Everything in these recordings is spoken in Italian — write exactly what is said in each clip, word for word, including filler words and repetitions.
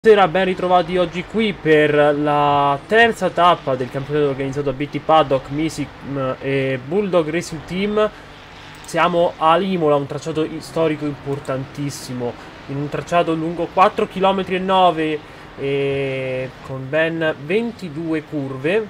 Buonasera, ben ritrovati oggi qui per la terza tappa del campionato organizzato da B T Paddock, Misim e Bulldog Racing Team. Siamo a Imola, un tracciato storico importantissimo, in un tracciato lungo quattro virgola nove chilometri e con ben ventidue curve,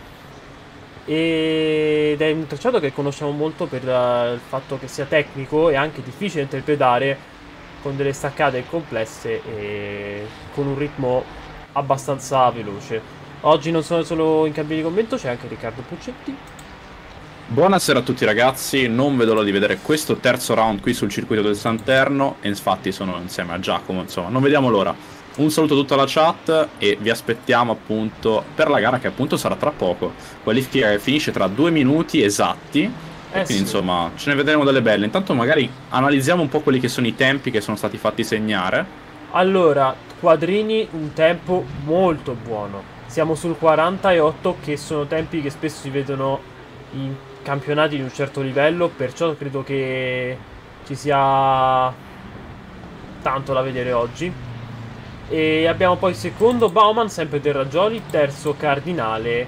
ed è un tracciato che conosciamo molto per il fatto che sia tecnico e anche difficile da interpretare, con delle staccate complesse e con un ritmo abbastanza veloce. Oggi non sono solo in cabina di commento, c'è anche Riccardo Puccetti. Buonasera a tutti ragazzi, non vedo l'ora di vedere questo terzo round qui sul circuito del Santerno e infatti sono insieme a Giacomo, insomma, non vediamo l'ora. Un saluto a tutta la chat e vi aspettiamo appunto per la gara che appunto sarà tra poco. Qualifica che finisce tra due minuti esatti. E Eh quindi sì. insomma ce ne vedremo delle belle. Intanto magari analizziamo un po' quelli che sono i tempi che sono stati fatti segnare. Allora, Quadrini un tempo molto buono. Siamo sul quarantotto, che sono tempi che spesso si vedono in campionati di un certo livello, perciò credo che ci sia tanto da vedere oggi. E abbiamo poi secondo Bauman, sempre del Raggioli, terzo Cardinale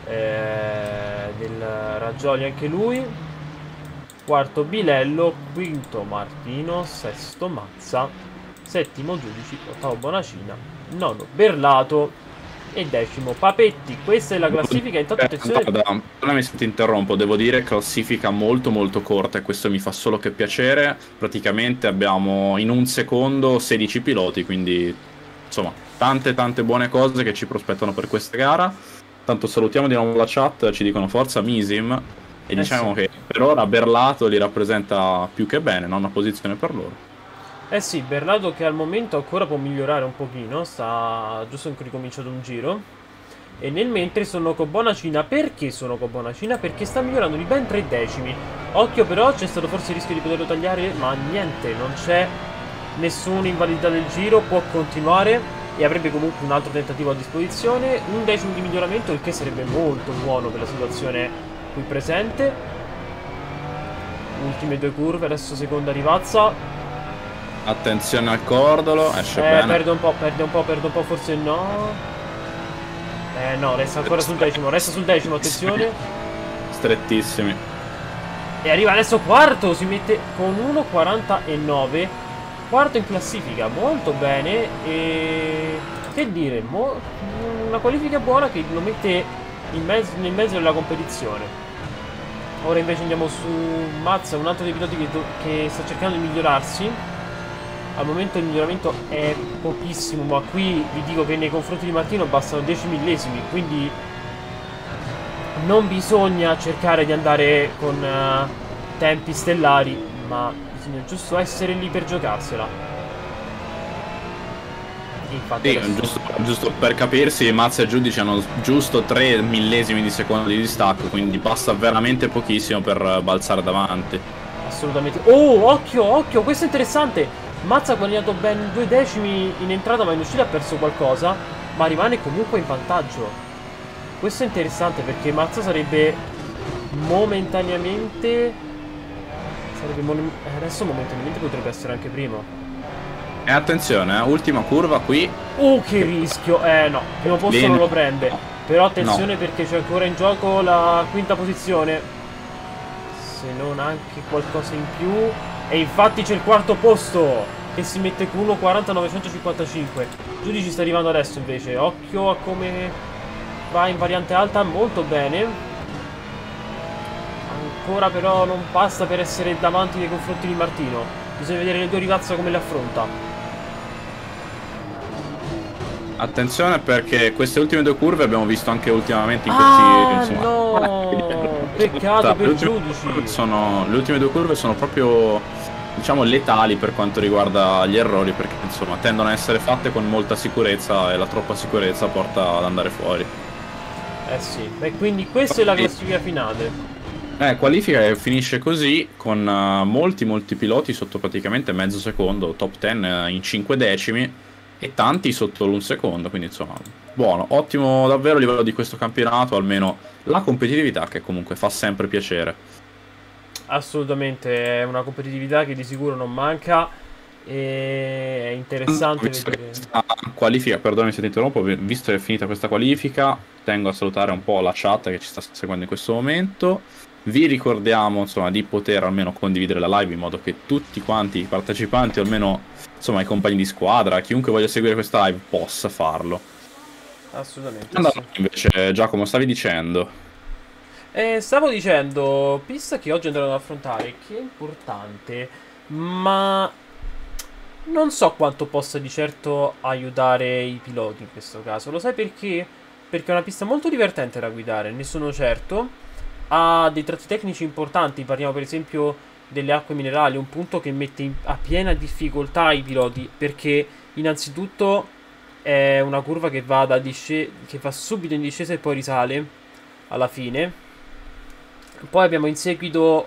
eh, del Raggioli anche lui, quarto Bilello, quinto Martino, sesto Mazza, settimo Giudici, ottavo Bonacina, nono Berlato e decimo Papetti. Questa è la classifica. Intanto attenzione. Perdonami se ti interrompo, devo dire classifica molto molto corta e questo mi fa solo che piacere. Praticamente abbiamo in un secondo sedici piloti, quindi insomma tante tante buone cose che ci prospettano per questa gara. Tanto salutiamo di nuovo la chat, ci dicono forza Misim e Eh diciamo sì. che per ora Berlato li rappresenta più che bene, nona posizione per loro. Eh sì, Berlato che al momento ancora può migliorare un pochino, sta giusto che ricominciato un giro. E nel mentre sono con Bonacina. Perché sono con Bonacina? Perché sta migliorando di ben tre decimi. Occhio però, c'è stato forse il rischio di poterlo tagliare, ma niente, non c'è nessuna invalidità del giro, può continuare e avrebbe comunque un altro tentativo a disposizione. Un decimo di miglioramento, il che sarebbe molto buono per la situazione qui presente. Ultime due curve, adesso seconda rivazza. Attenzione al cordolo, esce Eh, bene. perde un po', perde un po', perde un po', forse no. Eh no, resta ancora sul decimo, resta sul decimo, attenzione. Strettissimi. E arriva adesso quarto, si mette con uno virgola quarantanove. Quarto in classifica, molto bene. E che dire, mo... una qualifica buona che lo mette in mezzo, nel mezzo della competizione. Ora invece andiamo su Mazza, un altro dei piloti che, che sta cercando di migliorarsi. Al momento il miglioramento è pochissimo, ma qui vi dico che nei confronti di Martino bastano dieci millesimi, quindi non bisogna cercare di andare con uh, tempi stellari, ma bisogna giusto essere lì per giocarsela. Infatti Sì, adesso... giusto, giusto per capirsi, Mazza e Giudici hanno giusto tre millesimi di secondo di distacco, quindi passa veramente pochissimo per balzare davanti. Assolutamente. Oh, occhio, occhio, questo è interessante. Mazza ha guadagnato ben due decimi in entrata, ma in uscita ha perso qualcosa, ma rimane comunque in vantaggio. Questo è interessante perché Mazza sarebbe momentaneamente... Sarebbe mon... Adesso momentaneamente potrebbe essere anche primo. E attenzione, eh, ultima curva qui. Oh, che rischio! Eh no, primo posto Bene. non lo prende. No. Però attenzione No. perché c'è ancora in gioco la quinta posizione. Se non anche qualcosa in più. E infatti c'è il quarto posto, che si mette con uno virgola quarantanovecientocinquantacinque. Giudici sta arrivando adesso invece. Occhio a come va in variante alta, molto bene. Ancora però non basta per essere davanti nei confronti di Martino. Bisogna vedere le due rivazze come le affronta. Attenzione perché queste ultime due curve abbiamo visto anche ultimamente in Ah, questi... Insomma, no! Peccato per Giudici. Sono, le ultime due curve sono proprio, diciamo, letali per quanto riguarda gli errori, perché insomma tendono a essere fatte con molta sicurezza e la troppa sicurezza porta ad andare fuori. Eh sì, e quindi questa è la classifica finale. Eh, qualifica che finisce così con uh, molti molti piloti sotto praticamente mezzo secondo, top dieci uh, in cinque decimi e tanti sotto l'un secondo, quindi insomma buono, ottimo davvero livello di questo campionato, almeno la competitività che comunque fa sempre piacere. Assolutamente, è una competitività che di sicuro non manca. E è interessante Visto che vedere. questa qualifica, perdonami se ti interrompo, visto che è finita questa qualifica, tengo a salutare un po' la chat che ci sta seguendo in questo momento. Vi ricordiamo, insomma, di poter almeno condividere la live in modo che tutti quanti i partecipanti, o almeno, insomma, i compagni di squadra, chiunque voglia seguire questa live, possa farlo. Assolutamente Andando sì. invece, Giacomo, stavi dicendo? Eh, stavo dicendo, pista che oggi andremo ad affrontare, che è importante, ma non so quanto possa di certo aiutare i piloti in questo caso. Lo sai perché? Perché è una pista molto divertente da guidare, ne sono certo. Ha dei tratti tecnici importanti, parliamo per esempio delle acque minerali, un punto che mette in- a piena difficoltà i piloti, perché innanzitutto è una curva che va, da disce- che va subito in discesa e poi risale alla fine. Poi abbiamo in seguito,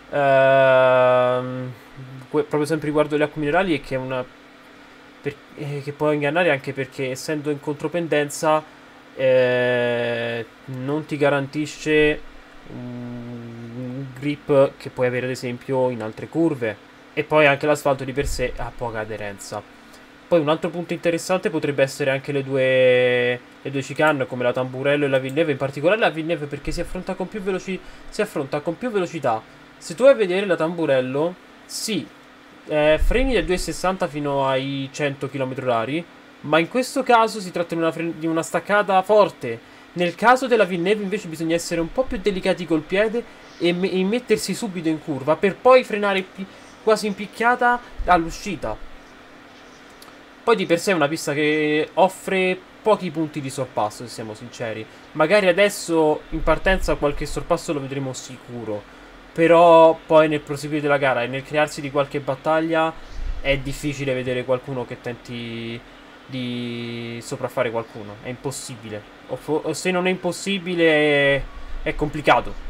ehm, que- proprio sempre riguardo le acque minerali, e che è una per- eh, che può ingannare anche perché essendo in contropendenza eh, non ti garantisce un grip che puoi avere ad esempio in altre curve, e poi anche l'asfalto di per sé ha poca aderenza. Poi un altro punto interessante potrebbe essere anche le due, le due chicane come la Tamburello e la Villeneuve, in particolare la Villeneuve perché si affronta con più veloci- si affronta con più velocità. Se tu vai a vedere la Tamburello, sì, eh, freni da due virgola sessanta fino ai cento chilometri orari, ma in questo caso si tratta di una, fre- di una staccata forte. Nel caso della Villeneuve invece bisogna essere un po' più delicati col piede e, me- e mettersi subito in curva per poi frenare pi- quasi in picchiata all'uscita. Poi di per sé è una pista che offre pochi punti di sorpasso, se siamo sinceri. Magari adesso in partenza qualche sorpasso lo vedremo sicuro. Però poi nel proseguire della gara e nel crearsi di qualche battaglia è difficile vedere qualcuno che tenti di sopraffare qualcuno. È impossibile. O, fo- o se non è impossibile è, è complicato.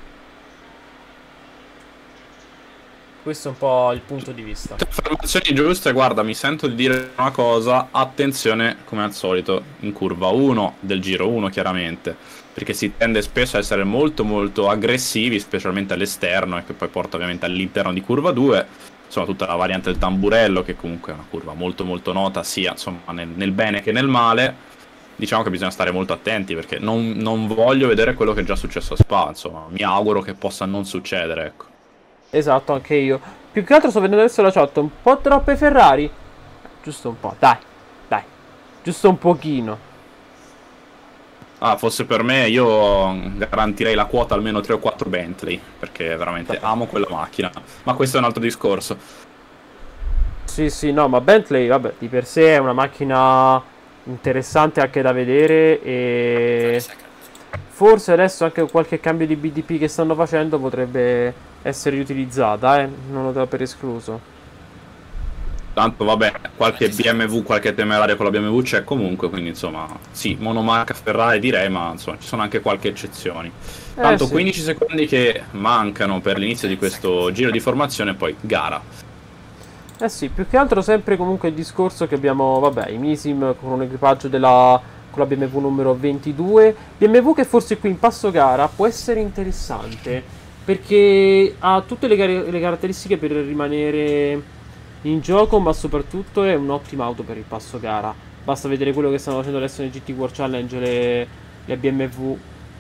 Questo è un po' il punto di vista. Informazioni giuste, guarda, mi sento di dire una cosa, attenzione come al solito in curva uno del giro uno chiaramente, perché si tende spesso a essere molto molto aggressivi, specialmente all'esterno e che poi porta ovviamente all'interno di curva due, insomma tutta la variante del tamburello che comunque è una curva molto molto nota sia insomma nel, nel bene che nel male. Diciamo che bisogna stare molto attenti perché non, non voglio vedere quello che è già successo a Spa, insomma mi auguro che possa non succedere, ecco. Esatto, anche io. Più che altro sto vedendo adesso la chat. Un po' troppe Ferrari. Giusto un po', dai. Dai. Giusto un pochino. Ah, fosse per me io garantirei la quota almeno tre o quattro Bentley, perché veramente Vabbè. amo quella macchina. Ma questo è un altro discorso. Sì, sì, no, ma Bentley, vabbè, di per sé è una macchina interessante anche da vedere. E forse adesso anche qualche cambio di B D P che stanno facendo potrebbe essere riutilizzata, eh. Non lo do per escluso. Tanto vabbè, qualche B M W, qualche temerario con la B M W c'è comunque, quindi insomma, sì, monomarca Ferrari direi, ma insomma ci sono anche qualche eccezioni. Eh Tanto sì. quindici secondi che mancano per l'inizio di questo giro di formazione, poi gara. Eh sì, più che altro sempre comunque il discorso che abbiamo, vabbè, i Misim con un equipaggio della, con la B M W numero ventidue. B M W che forse qui in passo gara può essere interessante, perché ha tutte le, gar- le caratteristiche per rimanere in gioco, ma soprattutto è un'ottima auto per il passo gara. Basta vedere quello che stanno facendo adesso nel G T World Challenge le, le B M W.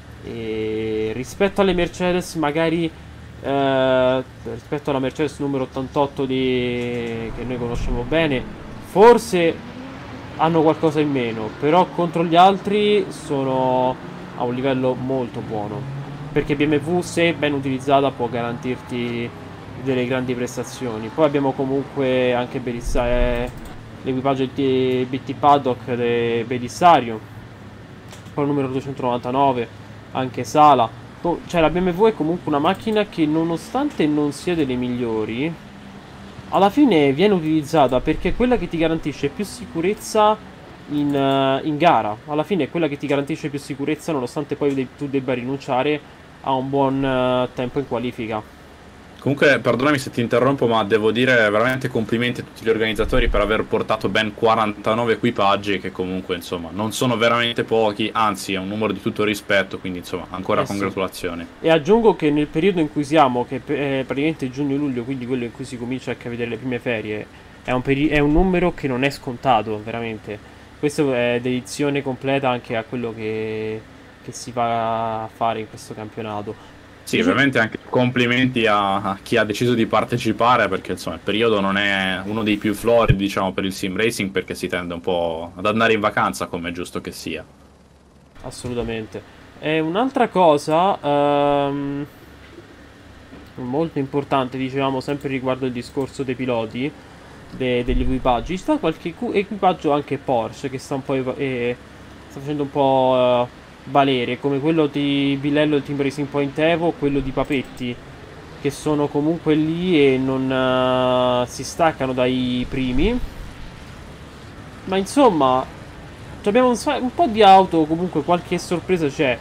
E rispetto alle Mercedes, magari eh, rispetto alla Mercedes numero ottantotto di, che noi conosciamo bene, forse hanno qualcosa in meno, però contro gli altri sono a un livello molto buono. Perché B M W, se ben utilizzata, può garantirti delle grandi prestazioni. Poi abbiamo comunque anche Belissa- eh, l'equipaggio di B T Paddock de Belisario, poi il numero duecentonovantanove, anche Sala. To- Cioè la B M W è comunque una macchina che nonostante non sia delle migliori, alla fine viene utilizzata perché è quella che ti garantisce più sicurezza in, eh, in gara. Alla fine è quella che ti garantisce più sicurezza nonostante poi de- tu debba rinunciare a un buon eh, tempo in qualifica. Comunque, perdonami se ti interrompo, ma devo dire veramente complimenti a tutti gli organizzatori per aver portato ben quarantanove equipaggi, che comunque, insomma, non sono veramente pochi, anzi è un numero di tutto rispetto, quindi, insomma, ancora Eh sì. congratulazioni. E aggiungo che nel periodo in cui siamo, che è praticamente giugno-luglio, quindi quello in cui si comincia anche a vedere le prime ferie, è un, è un numero che non è scontato, veramente. Questo è dedizione completa anche a quello che, che si va a fare in questo campionato. Sì, ovviamente anche complimenti a, a chi ha deciso di partecipare, perché insomma il periodo non è uno dei più floridi, diciamo, per il sim racing, perché si tende un po' ad andare in vacanza, come è giusto che sia. Assolutamente. E un'altra cosa um, molto importante, dicevamo sempre riguardo il discorso dei piloti, de degli equipaggi, sta qualche equipaggio anche Porsche che sta un po' eh, sta facendo un po' uh, valere, come quello di Bilello del Team Racing Point Evo, quello di Papetti, che sono comunque lì e non uh, si staccano dai primi. Ma insomma, abbiamo un, un po' di auto, comunque qualche sorpresa c'è.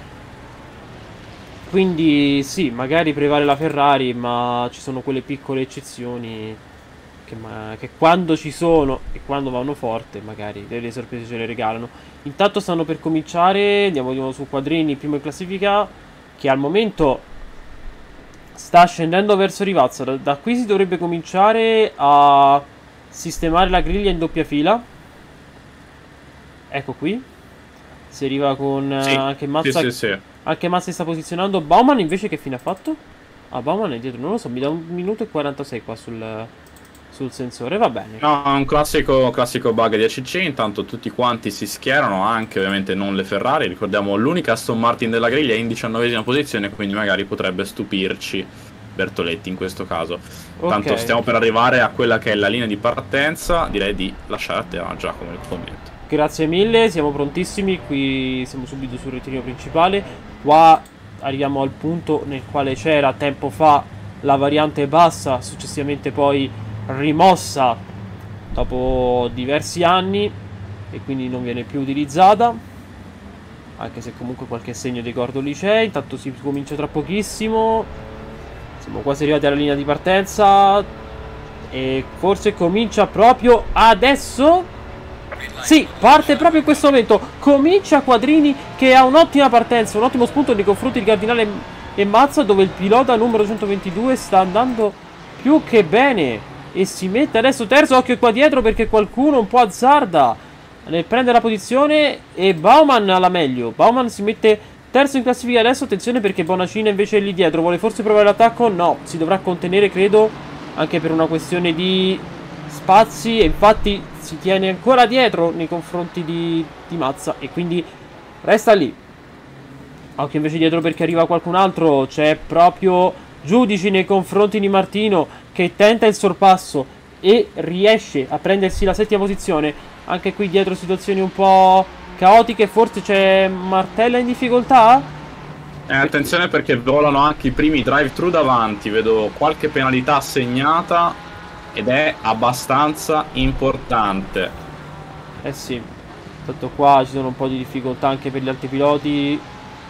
Quindi sì, magari prevale la Ferrari, ma ci sono quelle piccole eccezioni che, ma, che quando ci sono e quando vanno forte magari delle sorprese ce le regalano. Intanto stanno per cominciare, andiamo, andiamo su Quadrini, primo in classifica, che al momento sta scendendo verso Rivazza. Da, da qui si dovrebbe cominciare a sistemare la griglia in doppia fila. Ecco qui. Si arriva con sì, uh, anche Mazza. Sì, sì, sì. Anche Mazza sta posizionando. Bauman invece che fine ha fatto? Ah, Bauman è dietro, non lo so, mi dà un minuto e quarantasei qua sul... sul sensore, va bene. No, un classico, classico bug di A C C. Intanto tutti quanti si schierano, anche ovviamente non le Ferrari. Ricordiamo l'unica Aston Martin della griglia è in diciannovesima posizione, quindi magari potrebbe stupirci Bertoletti in questo caso. Okay. Tanto stiamo per arrivare a quella che è la linea di partenza. Direi di lasciare a te a Giacomo il commento. Grazie mille, siamo prontissimi. Qui siamo subito sul rettilineo principale. Qua arriviamo al punto nel quale c'era tempo fa la variante bassa, successivamente poi rimossa dopo diversi anni e quindi non viene più utilizzata, anche se comunque qualche segno di cordoli c'è. Intanto si comincia tra pochissimo, siamo quasi arrivati alla linea di partenza e forse comincia proprio adesso. Sì, parte proprio in questo momento. Comincia Quadrini che ha un'ottima partenza, un ottimo spunto nei confronti di Cardinale e Mazza, dove il pilota numero centoventidue sta andando più che bene e si mette adesso terzo. Occhio qua dietro perché qualcuno un po' azzarda nel prendere la posizione e Bauman alla meglio. Bauman si mette terzo in classifica adesso. Attenzione perché Bonacina invece è lì dietro. Vuole forse provare l'attacco? No, si dovrà contenere credo, anche per una questione di spazi, e infatti si tiene ancora dietro nei confronti di, di Mazza e quindi resta lì. Occhio invece dietro perché arriva qualcun altro. C'è proprio Giudici nei confronti di Martino che tenta il sorpasso e riesce a prendersi la settima posizione. Anche qui dietro situazioni un po' caotiche. Forse c'è Martella in difficoltà? Eh, attenzione perché volano anche i primi drive-thru davanti. Vedo qualche penalità assegnata ed è abbastanza importante. Eh sì, tanto qua ci sono un po' di difficoltà anche per gli altri piloti.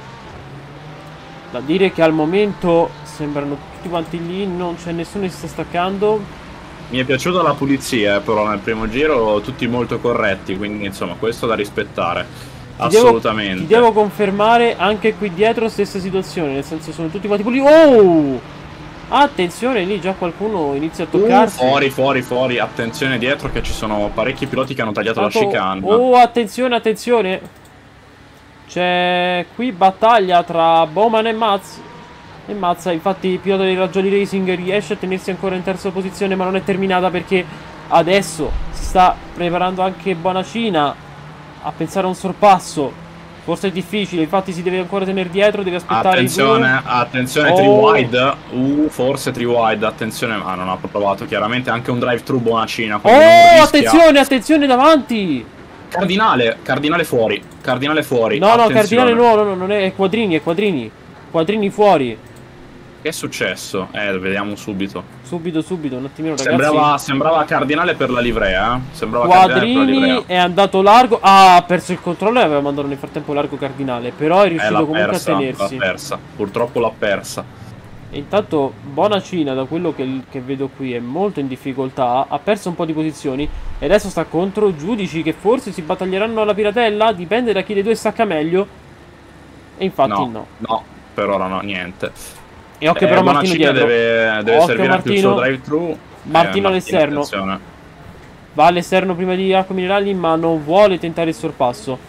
Da dire che al momento sembrano tutti quanti lì, non c'è nessuno che si sta staccando. Mi è piaciuta la pulizia, però nel primo giro tutti molto corretti, quindi insomma questo da rispettare. Ti assolutamente. Devo, ti devo confermare anche qui dietro stessa situazione, nel senso sono tutti quanti puliti. Oh! Attenzione, lì già qualcuno inizia a toccarsi. Uh, fuori, fuori, fuori. Attenzione dietro che ci sono parecchi piloti che hanno tagliato Tanto, la chicane. Oh, attenzione, attenzione. C'è qui battaglia tra Bowman e Mazza. E Mazza, infatti il pilota dei Raggioli Racing riesce a tenersi ancora in terza posizione, ma non è terminata perché adesso si sta preparando anche Bonacina a pensare a un sorpasso. Forse è difficile, infatti si deve ancora tenere dietro, deve aspettare. Attenzione, attenzione, oh. Tri wide. Uh, forse tri wide, attenzione. Ah, non ha provato chiaramente anche un drive thru Bonacina. Oh, attenzione, attenzione davanti. Cardinale, Cardinale fuori. Cardinale fuori. No, attenzione. No, Cardinale no, no, no, non è, è Quadrini, è Quadrini. Quadrini fuori. Che è successo? Eh, vediamo subito. Subito, subito, un attimino ragazzi. Sembrava, sembrava Cardinale per la livrea, eh? Sembrava Quadrini per la livrea. È andato largo. Ah, ha perso il controllo e aveva mandato nel frattempo largo Cardinale. Però è riuscito eh, comunque persa, a tenersi. L'ha persa, purtroppo l'ha persa. E intanto Bonacina, da quello che, che vedo qui, è molto in difficoltà. Ha perso un po' di posizioni e adesso sta contro Giudici che forse si battaglieranno alla piratella. Dipende da chi dei due stacca meglio. E infatti no. No, no per ora no, niente. E occhio eh, però Martino dietro. Deve, deve servire anche il suo drive thru. Martino eh, all'esterno. Va all'esterno prima di acque minerali, ma non vuole tentare il sorpasso.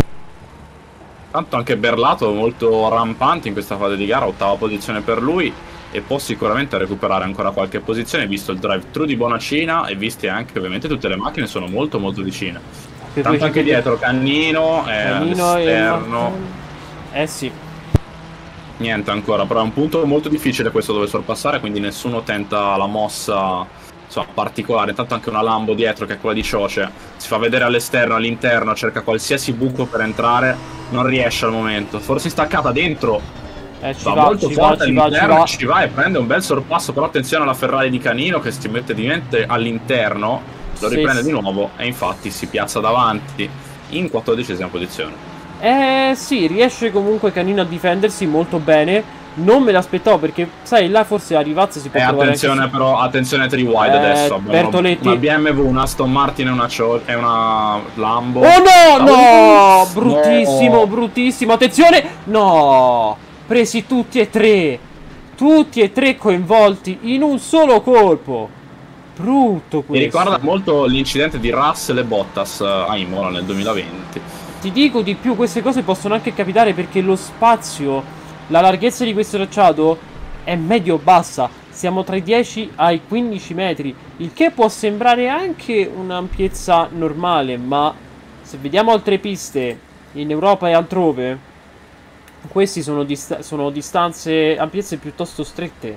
Tanto anche Berlato molto rampante in questa fase di gara, ottava posizione per lui, e può sicuramente recuperare ancora qualche posizione visto il drive-thru di Bonacina e viste anche ovviamente tutte le macchine sono molto molto vicine. Per Tanto anche dietro Cannino, eh, all'esterno. Eh sì. Niente ancora, però è un punto molto difficile questo dove sorpassare, quindi nessuno tenta la mossa insomma, particolare. Intanto anche una Lambo dietro che è quella di Cioce si fa vedere all'esterno, all'interno, cerca qualsiasi buco per entrare, non riesce al momento. Forse staccata dentro, eh, ci va, va molto ci forte va, all'interno, ci, ci va e prende un bel sorpasso, però attenzione alla Ferrari di Canino che si mette di mente all'interno, lo sì, riprende sì. di nuovo e infatti si piazza davanti in quattordicesima posizione. Eh sì, riesce comunque Canino a difendersi molto bene. Non me l'aspettavo perché, sai, là forse a Rivazza si può eh, trovare attenzione anche... però, attenzione tre wide eh, adesso. Bertoletti. Una B M W, una Aston Martin e una, e una Lambo. Oh no, no, bruttissimo, no. bruttissimo. Attenzione, no, presi tutti e tre. Tutti e tre coinvolti in un solo colpo. Brutto questo. Mi ricorda molto l'incidente di Russell e Bottas a Imola nel duemilaventi. Ti dico di più, queste cose possono anche capitare perché lo spazio, la larghezza di questo tracciato è medio-bassa. Siamo tra i dieci ai quindici metri, il che può sembrare anche un'ampiezza normale, ma se vediamo altre piste in Europa e altrove, questi sono, dista sono distanze, ampiezze piuttosto strette.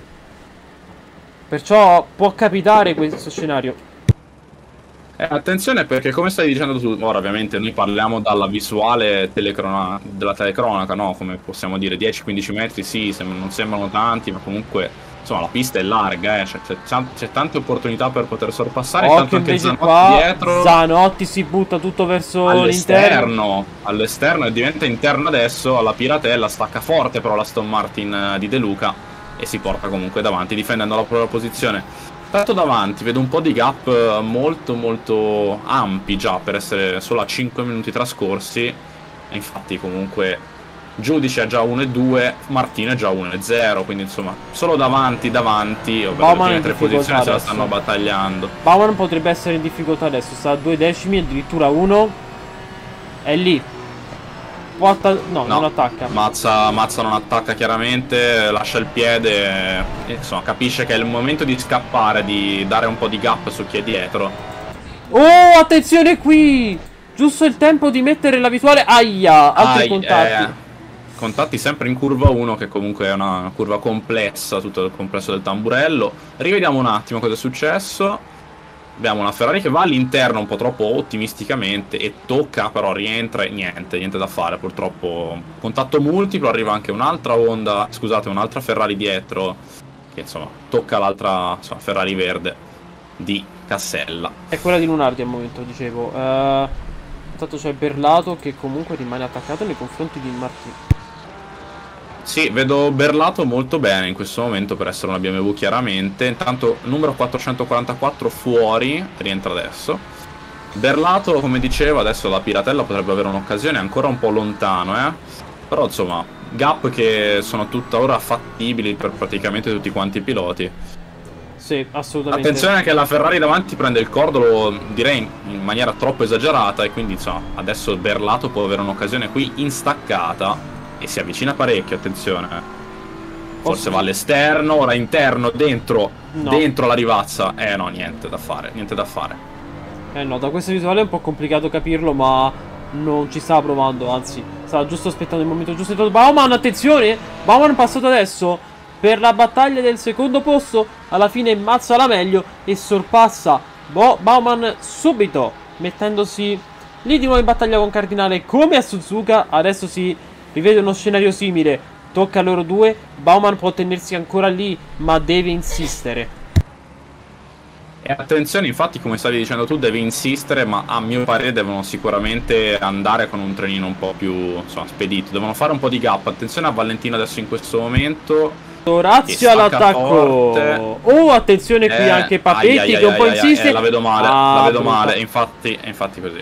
Perciò può capitare questo scenario. Eh, attenzione perché come stai dicendo tu, ora ovviamente noi parliamo dalla visuale telecrona della telecronaca, no? Come possiamo dire dieci quindici metri, sì, sem non sembrano tanti, ma comunque insomma la pista è larga, eh? C'è tante opportunità per poter sorpassare. Occhio anche Zanotti qua, dietro. Zanotti si butta tutto verso l'interno. All'esterno e diventa interno adesso, alla Piratella, stacca forte però la Aston Martin di De Luca e si porta comunque davanti difendendo la propria posizione. Tanto davanti vedo un po' di gap molto molto ampi già per essere solo a cinque minuti trascorsi e infatti comunque Giudice è già uno e due, Martino è già uno e zero, quindi insomma solo davanti davanti le prime tre posizioni se la stanno battagliando. Bauman potrebbe essere in difficoltà adesso, sta a due decimi, addirittura uno, è lì. No, no, non attacca. Mazza, Mazza non attacca chiaramente, lascia il piede e insomma capisce che è il momento di scappare, di dare un po' di gap su chi è dietro. Oh, attenzione qui! Giusto il tempo di mettere la visuale. Aia, altri Ai, contatti. Eh, contatti sempre in curva uno, che comunque è una curva complessa, tutto il complesso del tamburello. Rivediamo un attimo cosa è successo. Abbiamo una Ferrari che va all'interno un po' troppo ottimisticamente e tocca, però rientra e niente, niente da fare. Purtroppo contatto multiplo, arriva anche un'altra Honda, scusate, un'altra Ferrari dietro, che insomma tocca l'altra Ferrari verde di Cassella. È quella di Lunardi al momento, dicevo. Uh, intanto c'è Berlato che comunque rimane attaccato nei confronti di Martino. Sì, vedo Berlato molto bene in questo momento per essere una B M W chiaramente. Intanto numero quattrocentoquarantaquattro fuori, rientra adesso. Berlato, come dicevo, adesso la Piratella potrebbe avere un'occasione ancora un po' lontano, eh. Però insomma, gap che sono tuttora fattibili per praticamente tutti quanti i piloti. Sì, assolutamente. Attenzione che la Ferrari davanti prende il cordolo, direi in maniera troppo esagerata, e quindi insomma, adesso Berlato può avere un'occasione qui instaccata. E si avvicina parecchio, attenzione. Forse va all'esterno, ora interno, dentro, no. dentro la Rivazza. Eh no, niente da fare, niente da fare. Eh no, da questa visuale è un po' complicato capirlo, ma non ci stava provando, anzi, stava giusto aspettando il momento giusto. Bauman, attenzione! Bauman passato adesso per la battaglia del secondo posto. Alla fine mazza la meglio e sorpassa Bo Bauman subito, mettendosi lì di nuovo in battaglia con Cardinale come a Suzuka. Adesso si rivede uno scenario simile, tocca a loro due. Bauman può tenersi ancora lì, ma deve insistere. E attenzione, infatti, come stavi dicendo tu, deve insistere, ma a mio parere devono sicuramente andare con un trenino un po' più insomma, spedito. Devono fare un po' di gap. Attenzione a Valentino adesso in questo momento. Orazio all'attacco. Oh, attenzione qui eh, anche Papetti ai, ai, che un ai, po' ai, insiste. Eh, la vedo male, ah, la vedo brutta. male. Infatti, infatti così.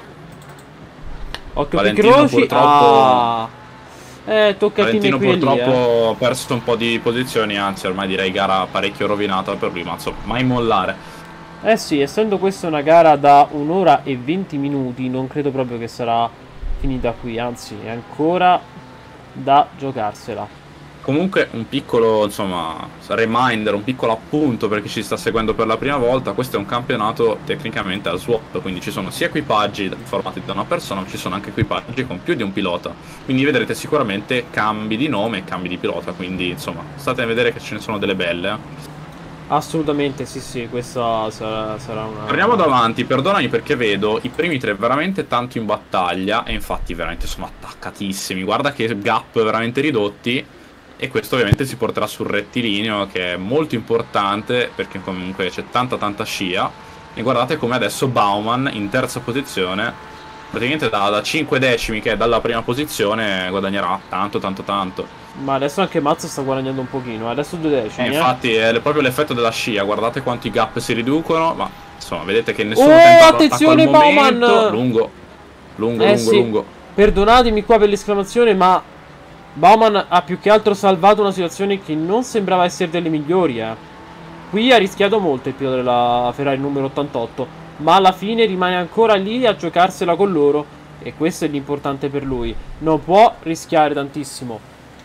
Occhio che croci. Purtroppo... Ah. Eh, tocca Valentino qui purtroppo ha eh. perso un po' di posizioni, anzi ormai direi gara parecchio rovinata per lui, ma insomma, mai mollare. Eh sì, essendo questa una gara da un'ora e venti minuti, non credo proprio che sarà finita qui, anzi è ancora da giocarsela. Comunque un piccolo, insomma, reminder, un piccolo appunto per chi ci sta seguendo per la prima volta: questo è un campionato tecnicamente a swap, quindi ci sono sia equipaggi formati da una persona, ma ci sono anche equipaggi con più di un pilota, quindi vedrete sicuramente cambi di nome e cambi di pilota, quindi insomma state a vedere che ce ne sono delle belle, eh. Assolutamente sì sì, questa sarà, sarà una... Torniamo davanti, perdonami perché vedo i primi tre veramente tanto in battaglia, e infatti veramente sono attaccatissimi, guarda che gap veramente ridotti. E questo ovviamente si porterà sul rettilineo, che è molto importante perché comunque c'è tanta tanta scia. E guardate come adesso Baumann in terza posizione, praticamente da, da cinque decimi che è dalla prima posizione, guadagnerà tanto tanto tanto. Ma adesso anche Mazza sta guadagnando un pochino, adesso due decimi. E eh. infatti è proprio l'effetto della scia, guardate quanti gap si riducono, ma insomma vedete che nessuno Oh, tenta attenzione Baumann! Lungo, lungo, eh, lungo, sì. lungo. Perdonatemi qua per l'esclamazione, ma Baumann ha più che altro salvato una situazione che non sembrava essere delle migliori, eh. Qui ha rischiato molto il pilota della Ferrari numero ottantotto, ma alla fine rimane ancora lì a giocarsela con loro, e questo è l'importante per lui. Non può rischiare tantissimo,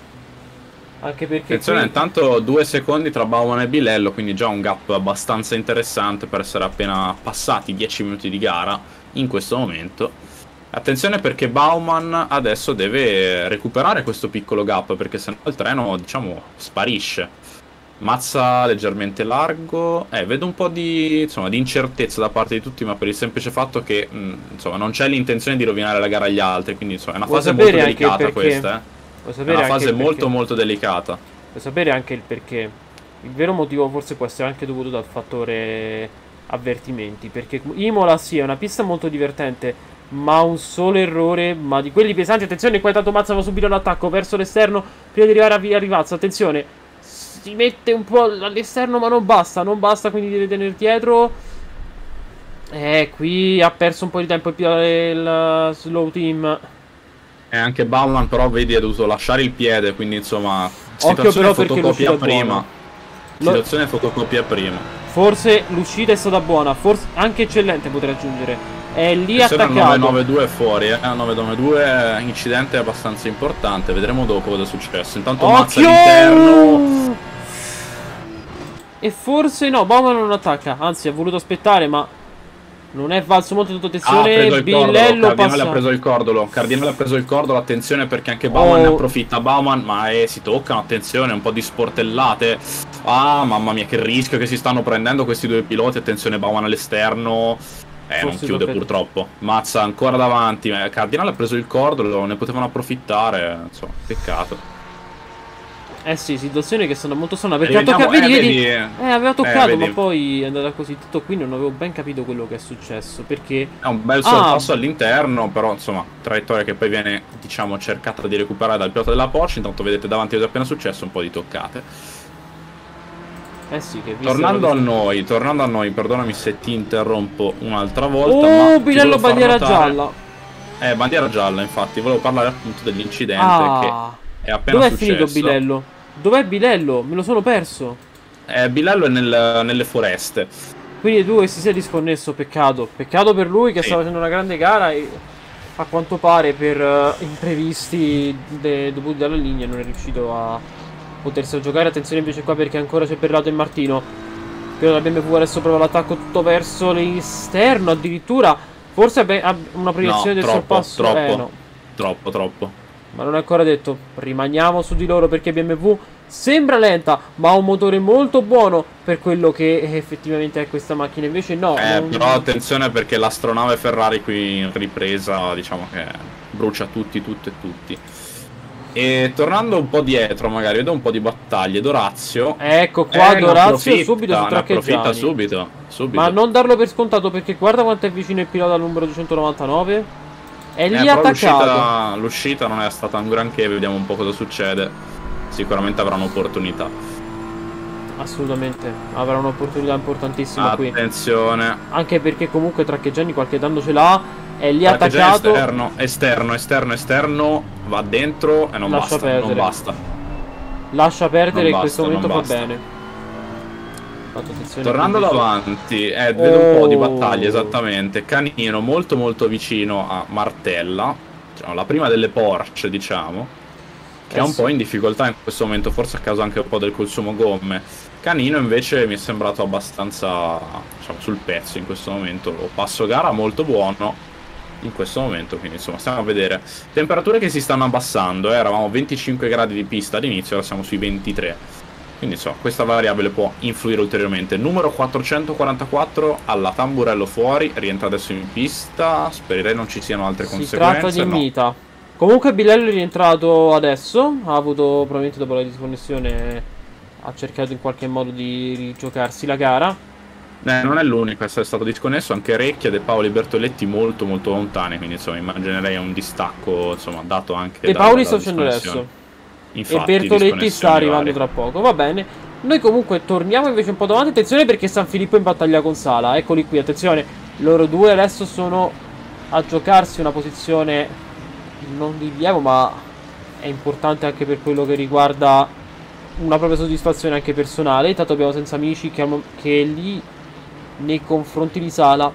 anche perché Attenzione, qui... intanto due secondi tra Baumann e Bilello, quindi già un gap abbastanza interessante per essere appena passati dieci minuti di gara in questo momento. Attenzione perché Baumann adesso deve recuperare questo piccolo gap, perché sennò il treno, diciamo, sparisce. Mazza leggermente largo, eh, vedo un po' di, insomma, di incertezza da parte di tutti, ma per il semplice fatto che mh, insomma, non c'è l'intenzione di rovinare la gara agli altri, quindi insomma, è una Vuoi fase molto sapere anche delicata il perché? questa, eh. Vuoi È sapere una anche fase il molto perché? molto delicata. Vuoi sapere anche il perché? Il vero motivo forse può essere anche dovuto dal fattore avvertimenti, perché Imola sì è una pista molto divertente, ma un solo errore, ma di quelli pesanti. Attenzione, qua intanto Mazza va subito all'attacco verso l'esterno prima di arrivare a via Rivazza. Attenzione, si mette un po' all'esterno, ma non basta, non basta, quindi deve tenere dietro. Eh, qui ha perso un po' di tempo il, il slow team. E anche Baumann però vedi ha dovuto lasciare il piede, quindi insomma Occhio situazione però perché fotocopia l'uscita è prima. buona. Situazione fotocopia prima. Forse l'uscita è stata buona, forse anche eccellente potrei aggiungere. È lì attaccato. nove nove due è fuori, eh. nove nove due incidente abbastanza importante. Vedremo dopo cosa è successo. Intanto Mazza all'interno. E forse no, Baumann non attacca. Anzi, ha voluto aspettare, ma non è valso molto tutta attenzione. Ah, ha preso il Bilello cordolo. Cardinale passa. ha preso il cordolo. Cardinale ha preso il cordolo. Attenzione perché anche Baumann Oh. ne approfitta. Baumann, ma eh, si toccano. Attenzione, un po' di sportellate. Ah, mamma mia, che rischio che si stanno prendendo questi due piloti. Attenzione, Baumann all'esterno. Eh, non chiude purtroppo. Mazza ancora davanti. Cardinale ha preso il cordolo, ne potevano approfittare. Insomma, peccato. Eh sì, situazione che sono molto strana. Perché ha Rivediamo- toccato. Vedi, eh, vedi? vedi- Eh, aveva toccato, eh, ma vedi. poi è andata così. Tutto qui non avevo ben capito quello che è successo. Perché. È un bel sorpasso all'interno, però insomma, traiettoria che poi viene, diciamo, cercata di recuperare dal pilota della Porsche. Intanto vedete davanti cosa è appena successo, un po' di toccate. Eh sì, che Tornando a noi, tornando a noi, perdonami se ti interrompo un'altra volta. Oh, ma Bilello ti volevo far bandiera notare- gialla. Eh, bandiera gialla, infatti, volevo parlare appunto dell'incidente Ah. che è appena Dov'è successo. finito Bilello? Dov'è Bilello? Me lo sono perso. Eh, Bilello è nel- nelle foreste. Quindi tu si sia disconnesso, peccato. Peccato per lui che Sì. stava facendo una grande gara e a quanto pare per eh, imprevisti de- dovuti dalla linea non è riuscito a potersi giocare. Attenzione invece qua perché ancora c'è Berrato e Martino. Però la B M W adesso prova l'attacco tutto verso l'esterno addirittura. Forse ha una proiezione No, del troppo, sorpasso. troppo. Eh no. Troppo, troppo. Ma non è ancora detto. Rimaniamo su di loro perché B M W sembra lenta, ma ha un motore molto buono per quello che effettivamente è questa macchina. Invece no. Eh, non... però attenzione perché l'astronave Ferrari qui in ripresa, diciamo che brucia tutti, tutti e tutti. E tornando un po' dietro, magari vedo un po' di battaglie. Dorazio. Ecco qua eh, Dorazio ne subito su ne approfitta traccheggiani. subito, subito. Ma non darlo per scontato perché guarda quanto è vicino il pilota al numero duecentonovantanove. È lì Eh, però attaccato. l'uscita- L'uscita non è stata un granché, vediamo un po' cosa succede. Sicuramente avrà un'opportunità. Assolutamente. Avrà un'opportunità importantissima qui. Attenzione. Anche perché comunque traccheggiani qualche danno ce l'ha. È lì Traccheggiani attaccato. Esterno, esterno, esterno, esterno. Va dentro e non Lascia basta, perdere. non basta. Lascia perdere, Non in questo basta, momento non fa basta. bene. Tornando davanti, eh, vedo oh. un po' di battaglie, esattamente. Canino molto molto vicino a Martella, diciamo, la prima delle Porsche, diciamo, che eh è un sì. po' in difficoltà in questo momento, forse a causa anche un po' del consumo gomme. Canino invece mi è sembrato abbastanza, diciamo, sul pezzo in questo momento. Lo passo gara molto buono in questo momento, quindi insomma stiamo a vedere. Temperature che si stanno abbassando, eh. Eravamo venticinque gradi di pista all'inizio, ora siamo sui ventitré. Quindi insomma questa variabile può influire ulteriormente. Numero quattrocentoquarantaquattro alla Tamburello fuori, rientra adesso in pista, spererei non ci siano altre si conseguenze. Si tratta di no. Mita. Comunque Bilello è rientrato adesso, ha avuto probabilmente dopo la disconnessione, ha cercato in qualche modo di rigiocarsi la gara. Eh, non è l'unico a essere stato disconnesso, anche Recchia, De Paoli e Bertoletti molto molto lontani, quindi insomma immaginerei un distacco insomma dato anche De Paoli sta facendo adesso. Infatti, e Bertoletti sta arrivando varie. tra poco. Va bene. Noi comunque torniamo invece un po' davanti. Attenzione perché San Filippo è in battaglia con Sala. Eccoli qui, attenzione. Loro due adesso sono a giocarsi una posizione non di rilievo, ma è importante anche per quello che riguarda una propria soddisfazione anche personale. Intanto abbiamo Senza Amici che, che è lì nei confronti di Sala.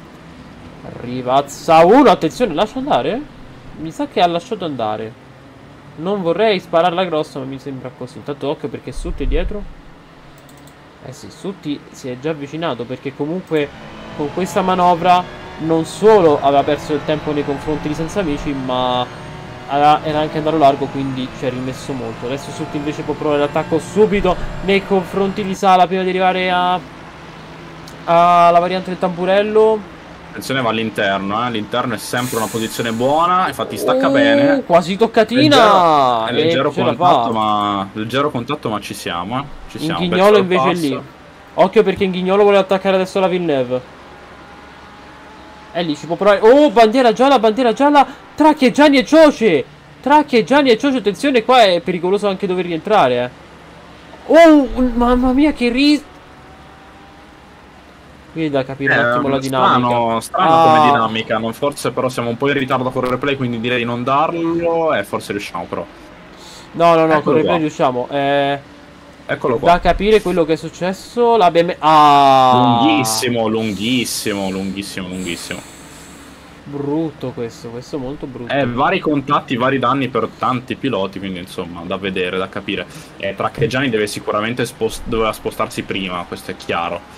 Rivazza uno. Attenzione, lascia andare? Mi sa che ha lasciato andare. Non vorrei spararla grossa, ma mi sembra così. Intanto occhio perché Sutti è dietro. Eh sì, Sutti si è già avvicinato, perché comunque con questa manovra non solo aveva perso il tempo nei confronti di Senza Amici, ma era anche andato largo, quindi ci ha rimesso molto. Adesso Sutti invece può provare l'attacco subito nei confronti di Sala prima di arrivare a alla variante del Tamburello. Attenzione, va all'interno, eh. L'interno è sempre una posizione buona, infatti stacca uh, bene. Quasi toccatina. Leggero, è leggero contatto, ma leggero contatto, ma ci siamo, eh. Ci siamo. Inghignolo invece è lì. Occhio perché Inghignolo vuole attaccare adesso la Villeneuve. È lì, ci può provare. Oh, bandiera gialla, bandiera gialla. Tracchi e Gianni e Cioce. Tracchi e Gianni e Cioce, attenzione, qua è pericoloso anche dover rientrare, eh. Oh, mamma mia, che ris... Quindi da capire eh, un attimo la dinamica. Strano, strano ah. come dinamica, non, forse però siamo un po' in ritardo con il replay, quindi direi di non darlo e forse riusciamo però. No, no, no, con il replay riusciamo. Eh, Eccolo qua. Da capire quello che è successo, la B M... Ah. Lunghissimo, lunghissimo, lunghissimo, lunghissimo. Brutto questo, questo è molto brutto. Eh, vari contatti, vari danni per tanti piloti, quindi insomma, da vedere, da capire. Eh, Traccheggiani deve sicuramente spost doveva spostarsi prima, questo è chiaro.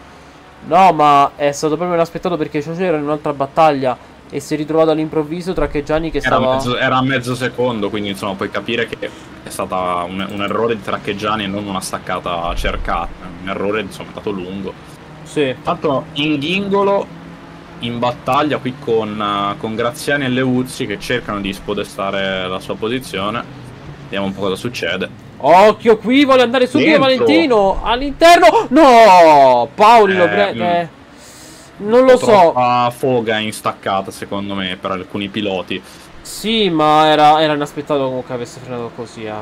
No, ma è stato proprio inaspettato perché Cioce era in un'altra battaglia e si è ritrovato all'improvviso Traccheggiani che era stava... Mezzo, era a mezzo secondo, quindi insomma puoi capire che è stato un, un errore di Traccheggiani e non una staccata cercata. Un errore insomma è stato lungo. Sì. Tanto Inghingolo in battaglia qui con, uh, con Graziani e Leuzzi che cercano di spodestare la sua posizione. Vediamo un po' cosa succede. Occhio qui, vuole andare subito Valentino all'interno. No, Paoli eh, lo prende. Non lo so. Foga in staccata secondo me per alcuni piloti. Sì, ma era, era inaspettato comunque avesse frenato così. Eh.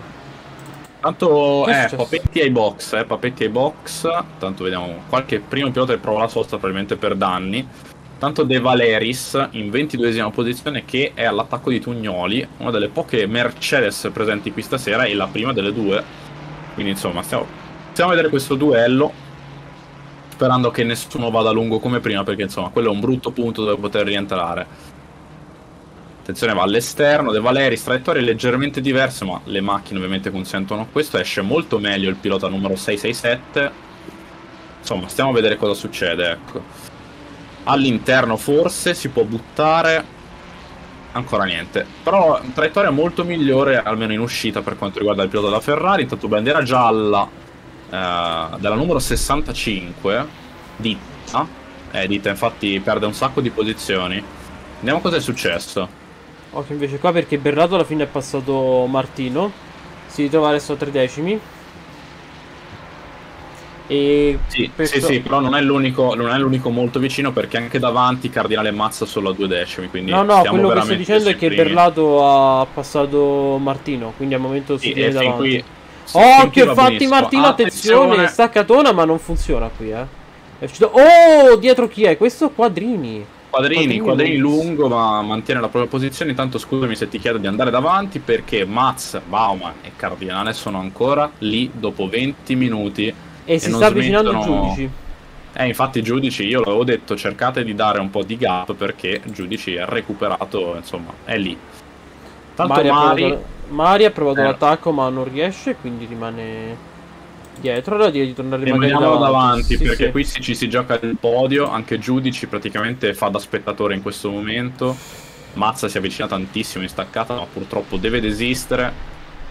Tanto eh, Papetti ai box, eh, Papetti ai box. Tanto vediamo qualche primo pilota che prova la sosta probabilmente per danni. Tanto De Valeris in ventiduesima posizione che è all'attacco di Tugnoli, una delle poche Mercedes presenti qui stasera e la prima delle due. Quindi insomma stiamo, stiamo a vedere questo duello, sperando che nessuno vada lungo come prima, perché insomma quello è un brutto punto dove poter rientrare. Attenzione, va all'esterno, De Valeris, traiettorie leggermente diverse, ma le macchine ovviamente consentono questo. Esce molto meglio il pilota numero sei sei sette. Insomma stiamo a vedere cosa succede, ecco. All'interno forse si può buttare. Ancora niente. Però traiettoria molto migliore, almeno in uscita, per quanto riguarda il pilota della Ferrari. Intanto bandiera gialla eh, della numero sessantacinque Ditta. Eh, Ditta infatti perde un sacco di posizioni. Vediamo cosa è successo. Occhio invece qua perché Berrato alla fine è passato Martino. Si ritrova adesso a tre decimi. E sì, questo... sì, sì, però non è l'unico non è l'unico molto vicino, perché anche davanti Cardinale Mazza solo a due decimi, quindi no no quello che sto dicendo è che primi. Berlato ha passato Martino, quindi al momento si sì, tiene davanti qui, occhio infatti Martino, attenzione, attenzione, staccatona ma non funziona qui, eh è uscito... oh, dietro chi è? Questo Quadrini Quadrini, Quadrini lungo, ma mantiene la propria posizione. Intanto scusami se ti chiedo di andare davanti, perché Maz, Baumann e Cardinale sono ancora lì dopo venti minuti E si non sta avvicinando i smettono... giudici. Eh, infatti giudici, io l'avevo detto, cercate di dare un po' di gap perché giudici è recuperato, insomma, è lì. Tanto Mari ha Mari... provato, Mari ha provato Eh. l'attacco ma non riesce, quindi rimane dietro. Allora direi di tornare magari Rimaniamo davanti, davanti sì, perché sì. qui si, ci si gioca il podio, anche giudici praticamente fa da spettatore in questo momento. Mazza si avvicina tantissimo in staccata, ma purtroppo deve desistere.